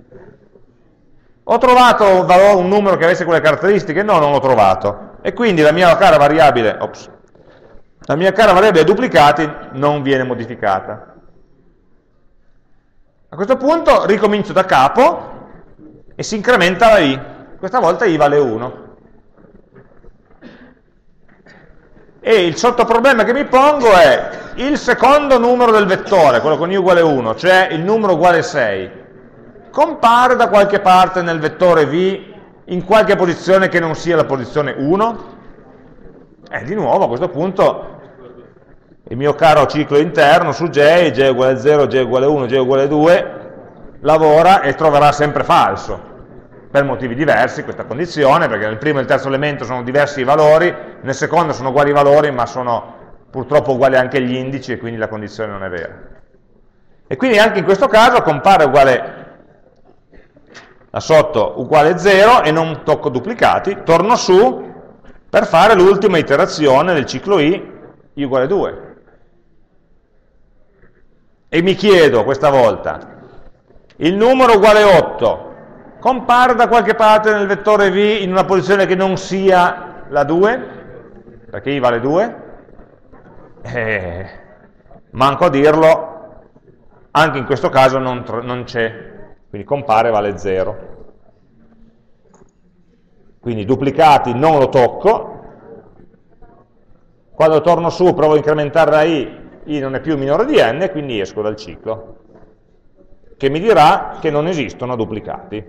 A: ho trovato un numero che avesse quelle caratteristiche? No, non l'ho trovato. E quindi la mia cara variabile duplicati non viene modificata. A questo punto ricomincio da capo e si incrementa la i. Questa volta i vale 1. E il sottoproblema che mi pongo è il secondo numero del vettore, quello con i uguale 1, cioè il numero uguale 6. Compare da qualche parte nel vettore v in qualche posizione che non sia la posizione 1? Di nuovo a questo punto il mio caro ciclo interno su j uguale 0, j uguale 1, j uguale 2, lavora e troverà sempre falso, per motivi diversi questa condizione, perché nel primo e nel terzo elemento sono diversi i valori, nel secondo sono uguali i valori, ma sono purtroppo uguali anche gli indici, e quindi la condizione non è vera. E quindi anche in questo caso compare uguale da sotto uguale 0 e non tocco duplicati, torno su per fare l'ultima iterazione del ciclo i uguale 2. E mi chiedo questa volta, il numero uguale 8 compare da qualche parte nel vettore v in una posizione che non sia la 2? Perché i vale 2? Manco a dirlo, anche in questo caso non c'è. Quindi compare vale 0. Quindi duplicati non lo tocco. Quando torno su provo a incrementare la i non è più minore di n, quindi esco dal ciclo, che mi dirà che non esistono duplicati.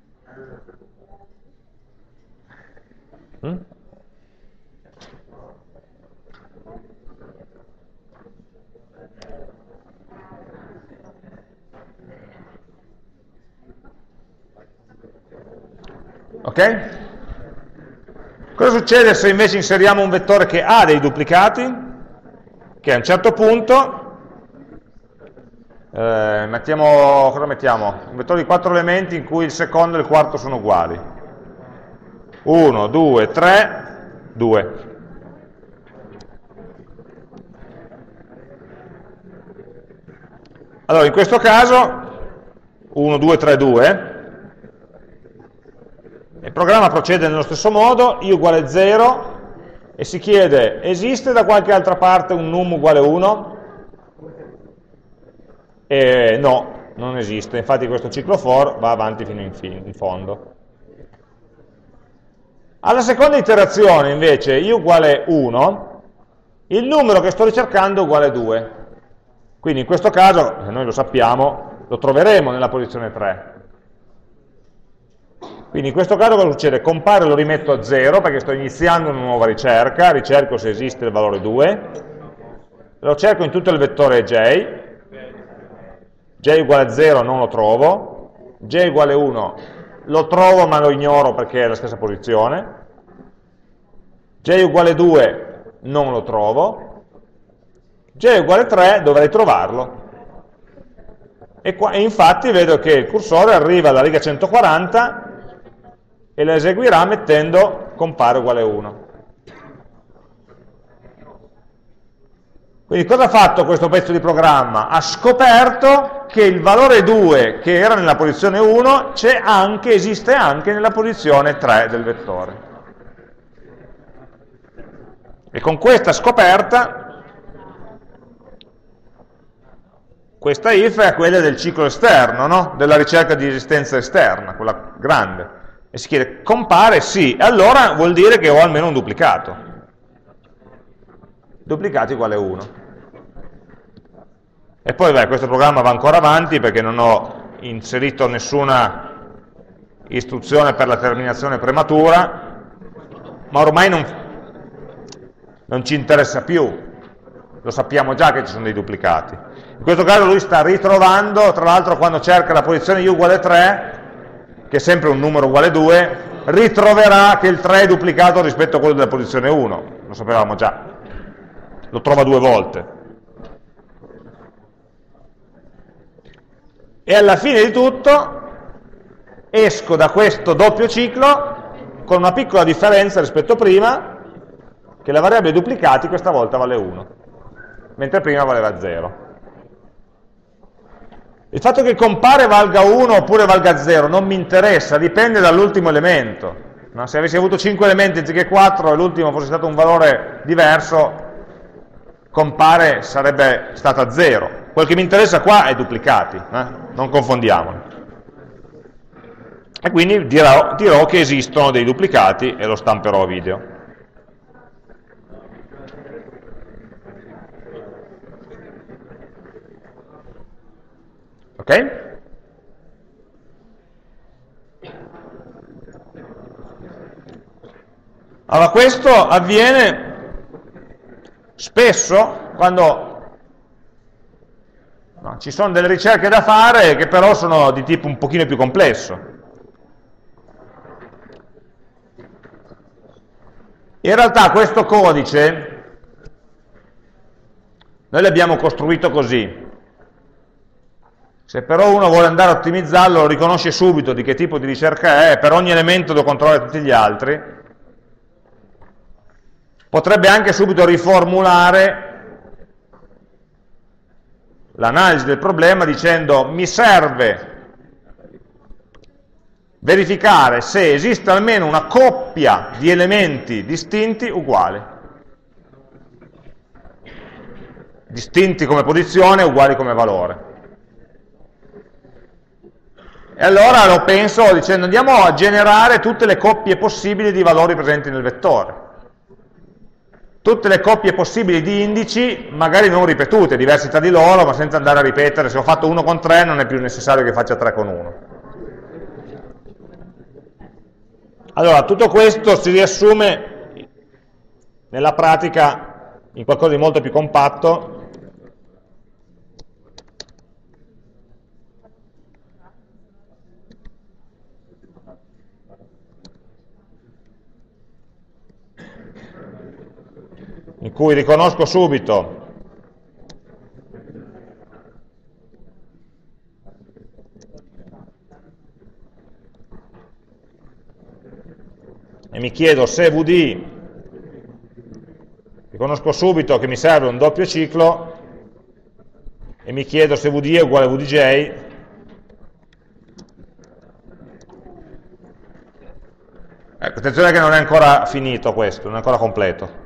A: Ok? Cosa succede se invece inseriamo un vettore che ha dei duplicati? Che a un certo punto, cosa mettiamo? Un vettore di 4 elementi in cui il secondo e il quarto sono uguali. 1, 2, 3, 2. Allora, in questo caso, 1, 2, 3, 2, Il programma procede nello stesso modo, i uguale 0, e si chiede, esiste da qualche altra parte un num uguale 1? No, non esiste, infatti questo ciclo for va avanti fino in fondo. Alla seconda iterazione invece, i uguale 1, il numero che sto ricercando è uguale 2. Quindi in questo caso, se noi lo sappiamo, lo troveremo nella posizione 3. Quindi in questo caso cosa succede? Compare, lo rimetto a 0 perché sto iniziando una nuova ricerca, ricerco se esiste il valore 2, lo cerco in tutto il vettore j uguale a 0 non lo trovo, j uguale 1 lo trovo ma lo ignoro perché è la stessa posizione, j uguale 2 non lo trovo, j uguale 3 dovrei trovarlo. E infatti vedo che il cursore arriva alla riga 140 e la eseguirà mettendo compare uguale 1. Quindi cosa ha fatto questo pezzo di programma? Ha scoperto che il valore 2 che era nella posizione 1 esiste anche nella posizione 3 del vettore. E con questa scoperta, questa if è quella del ciclo esterno, no? Della ricerca di esistenza esterna, quella grande. E si chiede, compare? Sì, e allora vuol dire che ho almeno un duplicato. Duplicato uguale 1. E poi questo programma va ancora avanti perché non ho inserito nessuna istruzione per la terminazione prematura, ma ormai non ci interessa più, lo sappiamo già che ci sono dei duplicati. In questo caso lui sta ritrovando, tra l'altro quando cerca la posizione i uguale 3, che è sempre un numero uguale 2, ritroverà che il 3 è duplicato rispetto a quello della posizione 1, lo sapevamo già. Lo trova 2 volte. E alla fine di tutto esco da questo doppio ciclo con una piccola differenza rispetto a prima, che la variabile duplicati questa volta vale 1, mentre prima valeva 0. Il fatto che compare valga 1 oppure valga 0 non mi interessa, dipende dall'ultimo elemento. No? Se avessi avuto 5 elementi anziché 4 e l'ultimo fosse stato un valore diverso, compare sarebbe stata 0. Quel che mi interessa qua è duplicati, non confondiamoli. E quindi dirò che esistono dei duplicati e lo stamperò a video. Ok? Allora questo avviene spesso quando ci sono delle ricerche da fare che però sono di tipo un pochino più complesso. In realtà questo codice noi l'abbiamo costruito così. Se però uno vuole andare a ottimizzarlo, lo riconosce subito di che tipo di ricerca è, per ogni elemento devo controllare tutti gli altri, potrebbe anche subito riformulare l'analisi del problema dicendo mi serve verificare se esiste almeno una coppia di elementi distinti uguali. Distinti come posizione, uguali come valore. E allora lo penso dicendo andiamo a generare tutte le coppie possibili di valori presenti nel vettore. Tutte le coppie possibili di indici, magari non ripetute, diversi tra di loro, ma senza andare a ripetere, se ho fatto 1 con 3 non è più necessario che faccia 3 con 1. Allora, tutto questo si riassume nella pratica in qualcosa di molto più compatto, in cui riconosco subito e mi chiedo se VD, riconosco subito che mi serve un doppio ciclo e mi chiedo se VD è uguale a VDJ, Ecco, attenzione che non è ancora finito questo, non è ancora completo.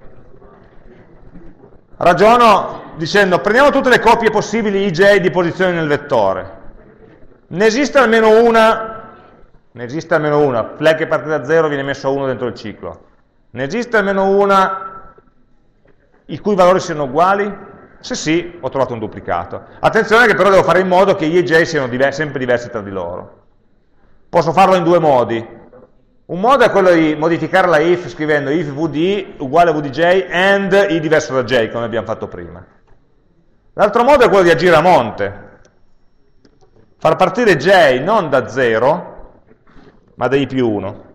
A: Ragiono dicendo, prendiamo tutte le coppie possibili ij di posizioni nel vettore. Ne esiste almeno una, flag che parte da 0 viene messo a 1 dentro il ciclo. Ne esiste almeno una i cui valori siano uguali? Se sì, ho trovato un duplicato. Attenzione che però devo fare in modo che i e j siano sempre diversi tra di loro. Posso farlo in due modi. Un modo è quello di modificare la if scrivendo if vd uguale a vdj and i diverso da j, come abbiamo fatto prima. L'altro modo è quello di agire a monte. Far partire j non da 0, ma da i più 1.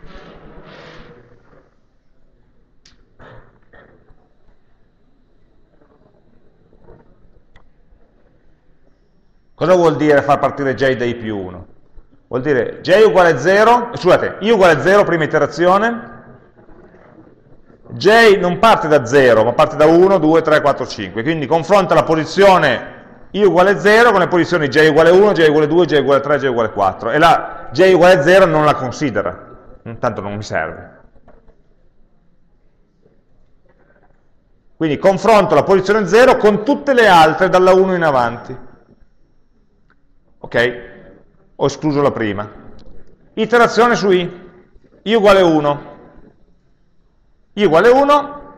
A: Cosa vuol dire far partire j da i più 1? Vuol dire j uguale 0, scusate, i uguale 0 prima iterazione, j non parte da 0, ma parte da 1, 2, 3, 4, 5, quindi confronta la posizione i uguale 0 con le posizioni j uguale 1, j uguale 2, j uguale 3, j uguale 4, e la j uguale 0 non la considera, tanto non mi serve. Quindi confronto la posizione 0 con tutte le altre dalla 1 in avanti. Ok? Ho escluso la prima. Iterazione su i uguale 1. I uguale 1,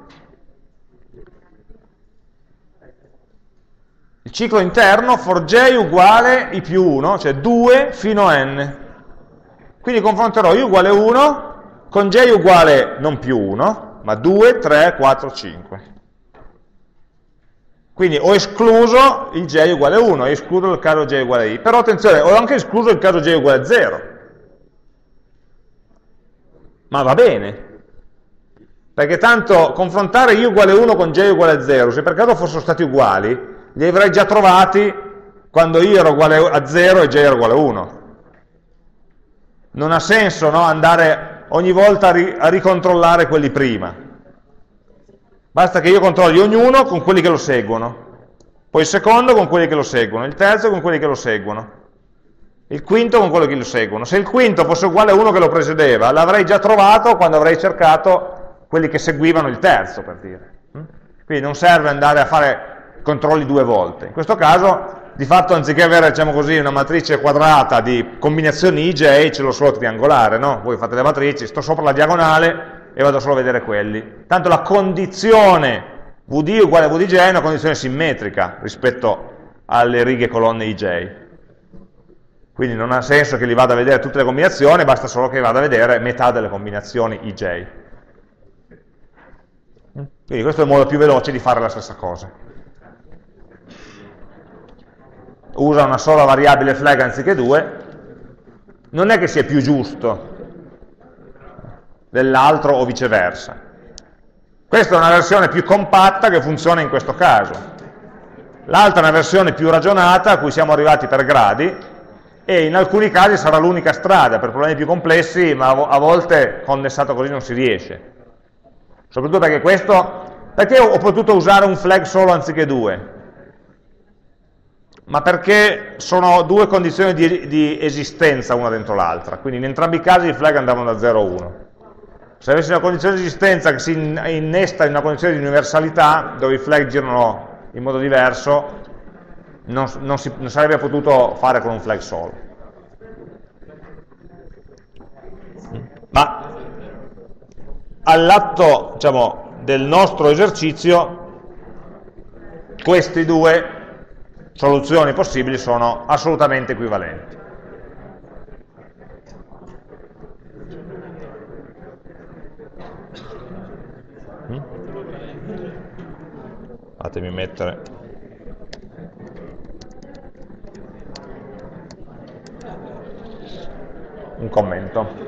A: il ciclo interno for j uguale i più 1, cioè 2 fino a n. Quindi confronterò i uguale 1 con j uguale non più 1, ma 2, 3, 4, 5. Quindi ho escluso il j uguale 1, escludo il caso j uguale i, però attenzione, ho anche escluso il caso j uguale 0. Ma va bene, perché tanto confrontare i uguale 1 con j uguale 0, se per caso fossero stati uguali, li avrei già trovati quando i ero uguale a 0 e j era uguale a 1. Non ha senso, no, andare ogni volta a ricontrollare quelli prima. Basta che io controlli ognuno con quelli che lo seguono, poi il secondo con quelli che lo seguono, il terzo con quelli che lo seguono, il quinto con quelli che lo seguono. Se il quinto fosse uguale a uno che lo precedeva, l'avrei già trovato quando avrei cercato quelli che seguivano il terzo, per dire. Quindi non serve andare a fare controlli due volte. In questo caso, di fatto, anziché avere, diciamo così, una matrice quadrata di combinazioni ij, ce l'ho solo triangolare, no? Voi fate le matrici, sto sopra la diagonale e vado solo a vedere quelli. Tanto la condizione vd uguale a vdj è una condizione simmetrica rispetto alle righe colonne ij. Quindi non ha senso che li vada a vedere tutte le combinazioni, basta solo che vada a vedere metà delle combinazioni ij. Quindi questo è il modo più veloce di fare la stessa cosa. Usa una sola variabile flag anziché due, non è che sia più giusto dell'altro o viceversa. Questa è una versione più compatta che funziona in questo caso. L'altra è una versione più ragionata a cui siamo arrivati per gradi e in alcuni casi sarà l'unica strada, per problemi più complessi, ma a volte condensata così non si riesce. Soprattutto perché ho potuto usare un flag solo anziché due? Ma perché sono due condizioni di esistenza una dentro l'altra, quindi in entrambi i casi i flag andavano da 0 a 1. Se avessi una condizione di esistenza che si innesta in una condizione di universalità, dove i flag girano in modo diverso, non sarebbe potuto fare con un flag solo. Ma all'atto, diciamo, del nostro esercizio, queste due soluzioni possibili sono assolutamente equivalenti. Fatemi mettere un commento.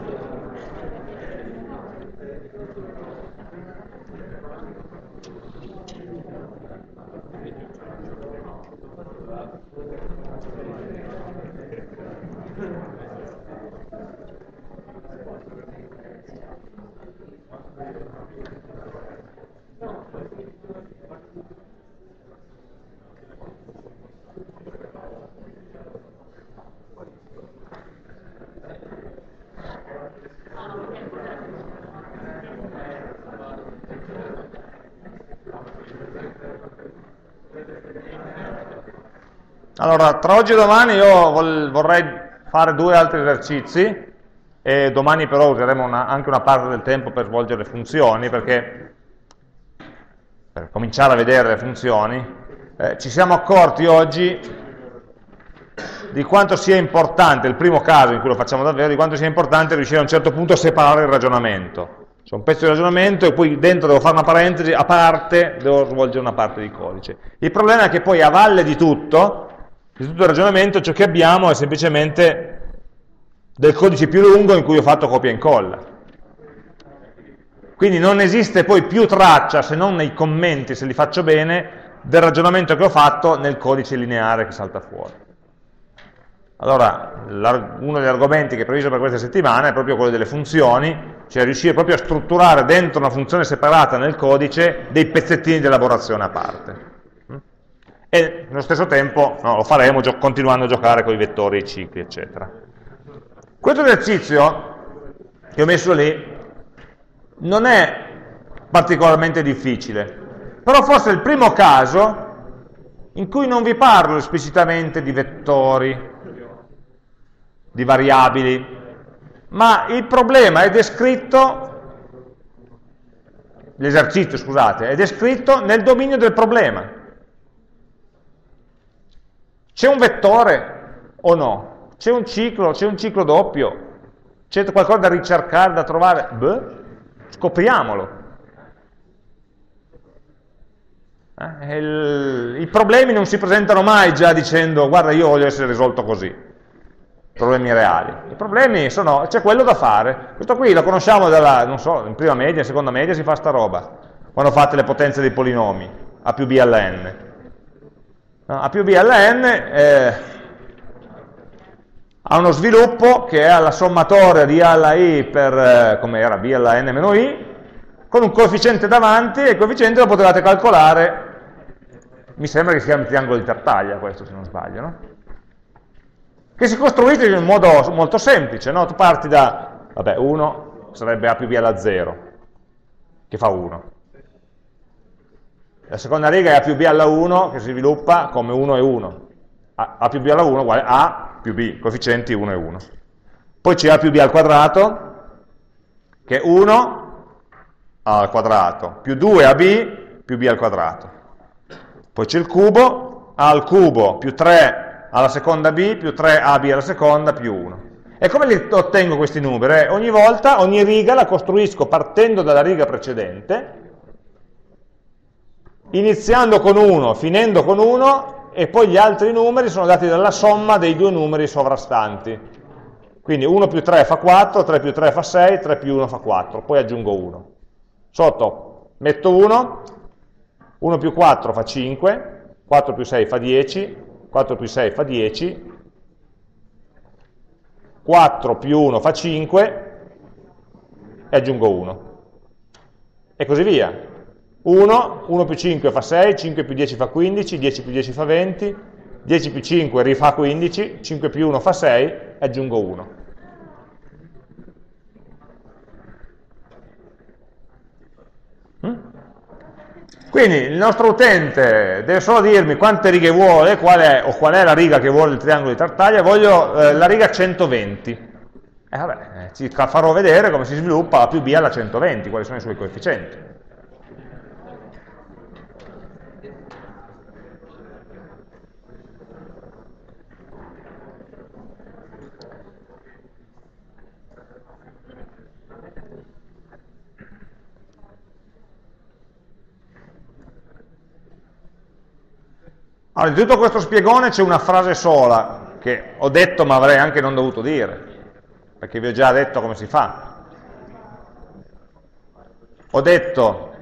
A: Allora, tra oggi e domani io vorrei fare 2 altri esercizi, e domani però useremo anche una parte del tempo per svolgere le funzioni, perché per cominciare a vedere le funzioni, ci siamo accorti oggi di quanto sia importante, il primo caso in cui lo facciamo davvero, di quanto sia importante riuscire a un certo punto a separare il ragionamento. C'è un pezzo di ragionamento e poi dentro devo fare una parentesi, a parte devo svolgere una parte di codice. Il problema è che poi a valle di tutto il ragionamento, ciò che abbiamo è semplicemente del codice più lungo in cui ho fatto copia e incolla. Quindi non esiste poi più traccia, se non nei commenti, se li faccio bene, del ragionamento che ho fatto nel codice lineare che salta fuori. Allora, uno degli argomenti che è previsto per questa settimana è proprio quello delle funzioni, cioè riuscire proprio a strutturare dentro una funzione separata nel codice dei pezzettini di elaborazione a parte. E nello stesso tempo lo faremo continuando a giocare con i vettori, i cicli, eccetera. Questo esercizio che ho messo lì non è particolarmente difficile, però forse è il primo caso in cui non vi parlo esplicitamente di vettori, di variabili, ma il problema è descritto, l'esercizio, scusate, è descritto nel dominio del problema. C'è un vettore o no? C'è un ciclo doppio? C'è qualcosa da ricercare, da trovare? Beh, scopriamolo. I problemi non si presentano mai già dicendo guarda io voglio essere risolto così. Problemi reali. I problemi sono, c'è quello da fare. Questo qui lo conosciamo dalla, non so, in prima media, in seconda media si fa sta roba. Quando fate le potenze dei polinomi, A più B alla n. No, A più B alla n ha uno sviluppo che è alla sommatoria di A alla I per, come era, B alla n meno I, con un coefficiente davanti, e il coefficiente lo potevate calcolare, mi sembra che si chiami triangolo di Tartaglia questo se non sbaglio, no? Che si costruisce in un modo molto semplice, no? Tu parti da, vabbè, 1 sarebbe A più B alla 0, che fa 1. La seconda riga è A più B alla 1, che si sviluppa come 1 e 1. A più B alla 1 uguale A più B, coefficienti 1 e 1. Poi c'è A più B al quadrato, che è 1 al quadrato, più 2 AB più B al quadrato. Poi c'è il cubo, A al cubo più 3 alla seconda B più 3AB alla seconda più 1. E come li ottengo questi numeri? Ogni volta, ogni riga la costruisco partendo dalla riga precedente, iniziando con 1, finendo con 1, e poi gli altri numeri sono dati dalla somma dei due numeri sovrastanti. Quindi 1 più 3 fa 4, 3 più 3 fa 6, 3 più 1 fa 4, poi aggiungo 1. Sotto metto 1, 1 più 4 fa 5, 4 più 6 fa 10, 4 più 6 fa 10, 4 più 1 fa 5, e aggiungo 1. E così via. 1 più 5 fa 6, 5 più 10 fa 15, 10 più 10 fa 20, 10 più 5 rifà 15, 5 più 1 fa 6, e aggiungo 1. Quindi il nostro utente deve solo dirmi quante righe vuole, qual è la riga che vuole il triangolo di Tartaglia. Voglio la riga 120. Vabbè, ci farò vedere come si sviluppa A più B alla 120, quali sono i suoi coefficienti. Allora, di tutto questo spiegone c'è una frase sola, che ho detto ma avrei anche non dovuto dire, perché vi ho già detto come si fa. Ho detto,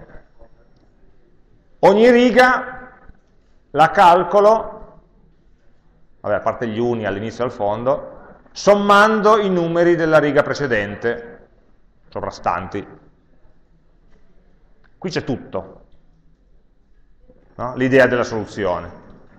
A: ogni riga la calcolo, vabbè, a parte gli uni all'inizio e al fondo, sommando i numeri della riga precedente, sovrastanti. Qui c'è tutto, no? L'idea della soluzione.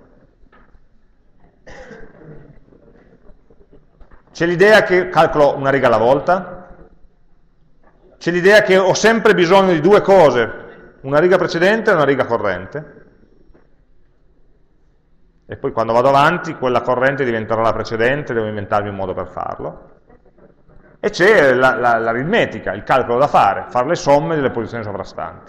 A: C'è l'idea che calcolo una riga alla volta, c'è l'idea che ho sempre bisogno di due cose, una riga precedente e una riga corrente, e poi quando vado avanti quella corrente diventerà la precedente, devo inventarmi un modo per farlo. E c'è l'aritmetica, il calcolo da fare le somme delle posizioni sovrastanti.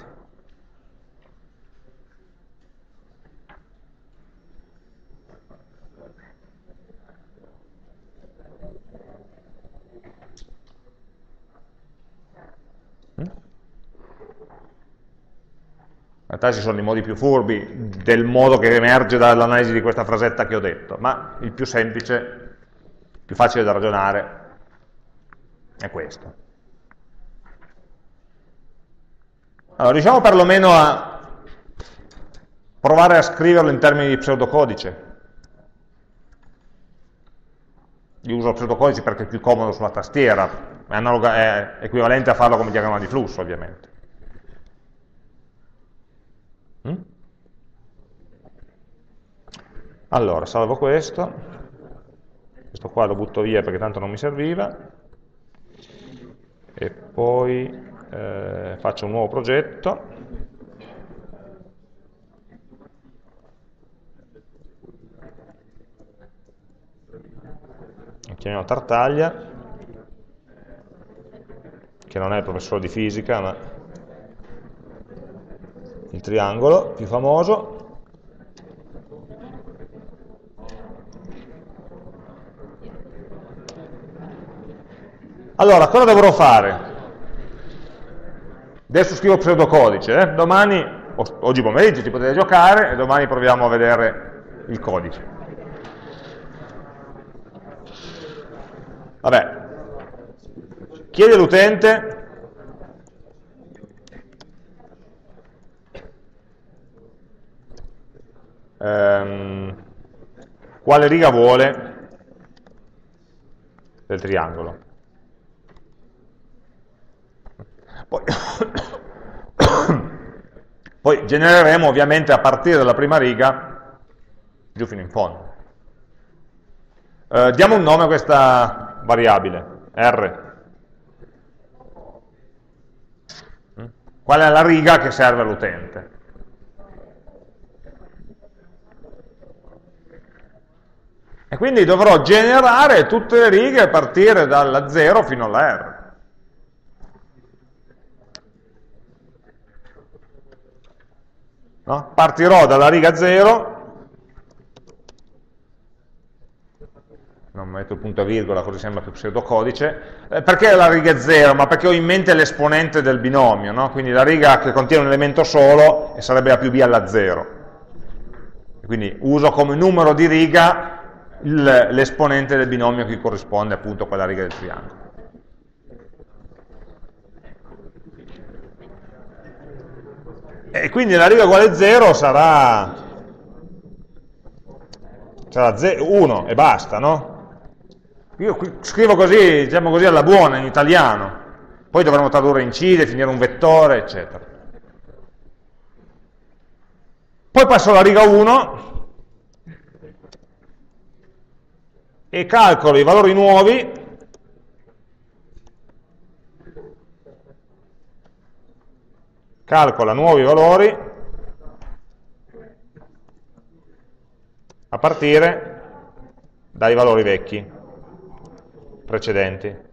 A: In realtà ci sono i modi più furbi del modo che emerge dall'analisi di questa frasetta che ho detto, ma il più semplice, più facile da ragionare, è questo. Allora, riusciamo perlomeno a provare a scriverlo in termini di pseudocodice. Io uso pseudocodice perché è più comodo sulla tastiera, è equivalente a farlo come diagramma di flusso, ovviamente. Allora, salvo questo qua lo butto via perché tanto non mi serviva, e poi faccio un nuovo progetto, lo chiamiamo Tartaglia, che non è il professore di fisica, ma il triangolo più famoso. Allora, cosa dovrò fare? Adesso scrivo pseudocodice, domani, oggi pomeriggio ci potete giocare e domani proviamo a vedere il codice. Vabbè, chiede l'utente quale riga vuole del triangolo. Poi genereremo ovviamente a partire dalla prima riga giù fino in fondo. Diamo un nome a questa variabile, R. Qual è la riga che serve all'utente? E quindi dovrò generare tutte le righe a partire dalla 0 fino alla R. No? Partirò dalla riga 0, non metto il punto a virgola così sembra più pseudocodice, perché la riga 0? Ma perché ho in mente l'esponente del binomio, no? Quindi la riga che contiene un elemento solo e sarebbe a più b alla 0. Quindi uso come numero di riga l'esponente del binomio che corrisponde appunto a quella riga del triangolo. E quindi la riga uguale a 0 sarà 1 e basta, no? Io qui scrivo così, diciamo così, alla buona in italiano, poi dovremo tradurre incide, finire un vettore, eccetera. Poi passo alla riga 1 e calcolo i valori nuovi calcola nuovi valori a partire dai valori vecchi, precedenti.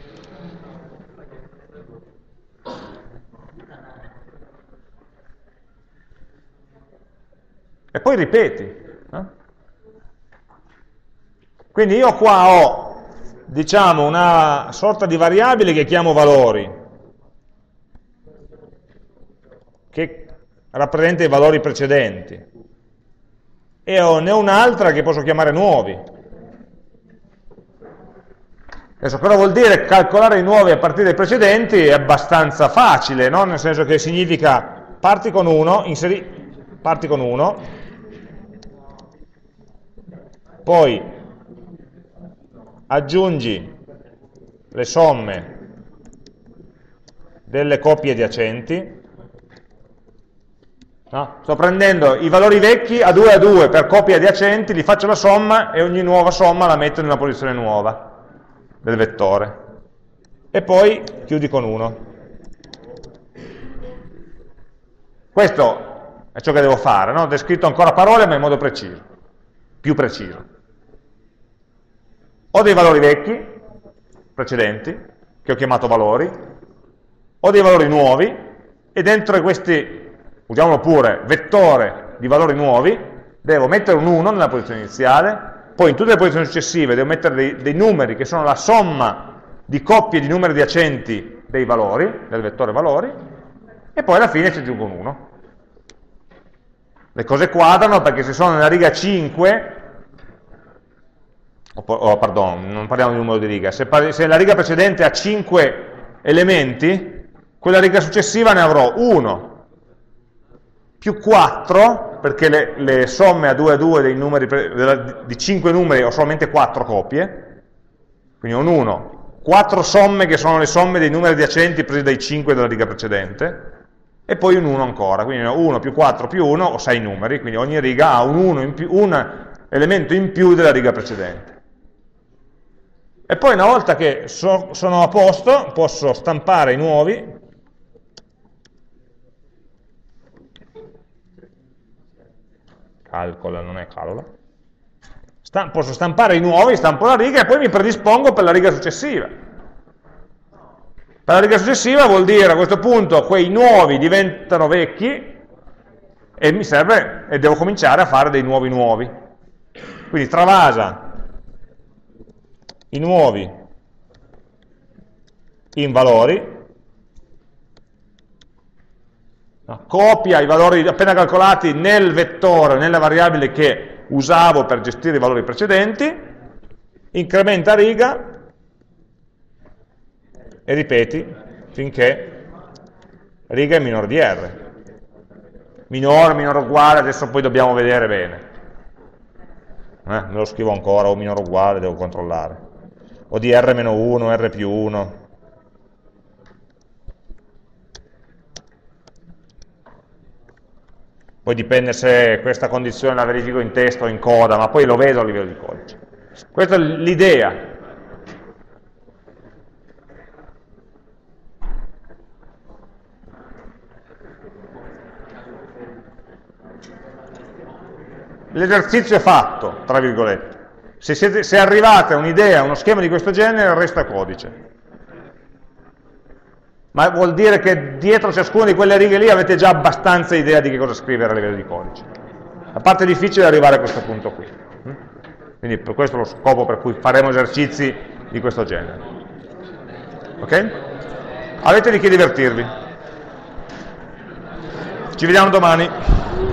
A: E poi ripeti. Quindi io qua ho, diciamo, una sorta di variabile che chiamo valori, che rappresenta i valori precedenti, e ne ho un'altra che posso chiamare nuovi. Adesso cosa vuol dire calcolare i nuovi a partire dai precedenti? È abbastanza facile, no? Nel senso che significa parti con 1, parti con 1, poi aggiungi le somme delle coppie adiacenti. No? Sto prendendo i valori vecchi a 2 per coppie adiacenti, li faccio la somma e ogni nuova somma la metto in una posizione nuova del vettore. E poi chiudi con 1. Questo è ciò che devo fare, no? Descritto ancora a parole ma in modo preciso. più preciso. Ho dei valori vecchi, precedenti, che ho chiamato valori, ho dei valori nuovi, e dentro questi, usiamolo pure, vettore di valori nuovi, devo mettere un 1 nella posizione iniziale, poi in tutte le posizioni successive devo mettere dei numeri che sono la somma di coppie di numeri adiacenti dei valori, del vettore valori, e poi alla fine ci aggiungo un 1. Le cose quadrano perché se sono nella riga 5, pardon, non parliamo di numero di riga, se la riga precedente ha 5 elementi, quella riga successiva ne avrò 1, più 4, perché le somme a 2 a 2 dei numeri, di 5 numeri ho solamente 4 copie, quindi ho un 1, 4 somme che sono le somme dei numeri adiacenti presi dai 5 della riga precedente, e poi un 1 ancora, quindi ho 1 più 4 più 1, ho 6 numeri, quindi ogni riga ha un 1 in più, un elemento in più della riga precedente. E poi una volta che sono a posto, posso stampare i nuovi, calcola, non è calola, posso stampare i nuovi, stampo la riga e poi mi predispongo per la riga successiva. Per la riga successiva vuol dire a questo punto quei nuovi diventano vecchi e mi serve, e devo cominciare a fare dei nuovi nuovi. Quindi travasa i nuovi in valori, copia i valori appena calcolati nel vettore, nella variabile che usavo per gestire i valori precedenti, incrementa riga e ripeti finché riga è minore di r. Minore o uguale, adesso poi dobbiamo vedere bene. Me lo scrivo ancora, o minore o uguale, devo controllare. O di r-1, r più 1. Poi dipende se questa condizione la verifico in testo o in coda, ma poi lo vedo a livello di codice. Questa è l'idea. L'esercizio è fatto, tra virgolette. Se arrivate a un'idea, a uno schema di questo genere, resta codice. Ma vuol dire che dietro ciascuna di quelle righe lì avete già abbastanza idea di che cosa scrivere a livello di codice. La parte difficile è arrivare a questo punto qui. Quindi per questo lo scopo per cui faremo esercizi di questo genere. Ok? Avete di che divertirvi. Ci vediamo domani.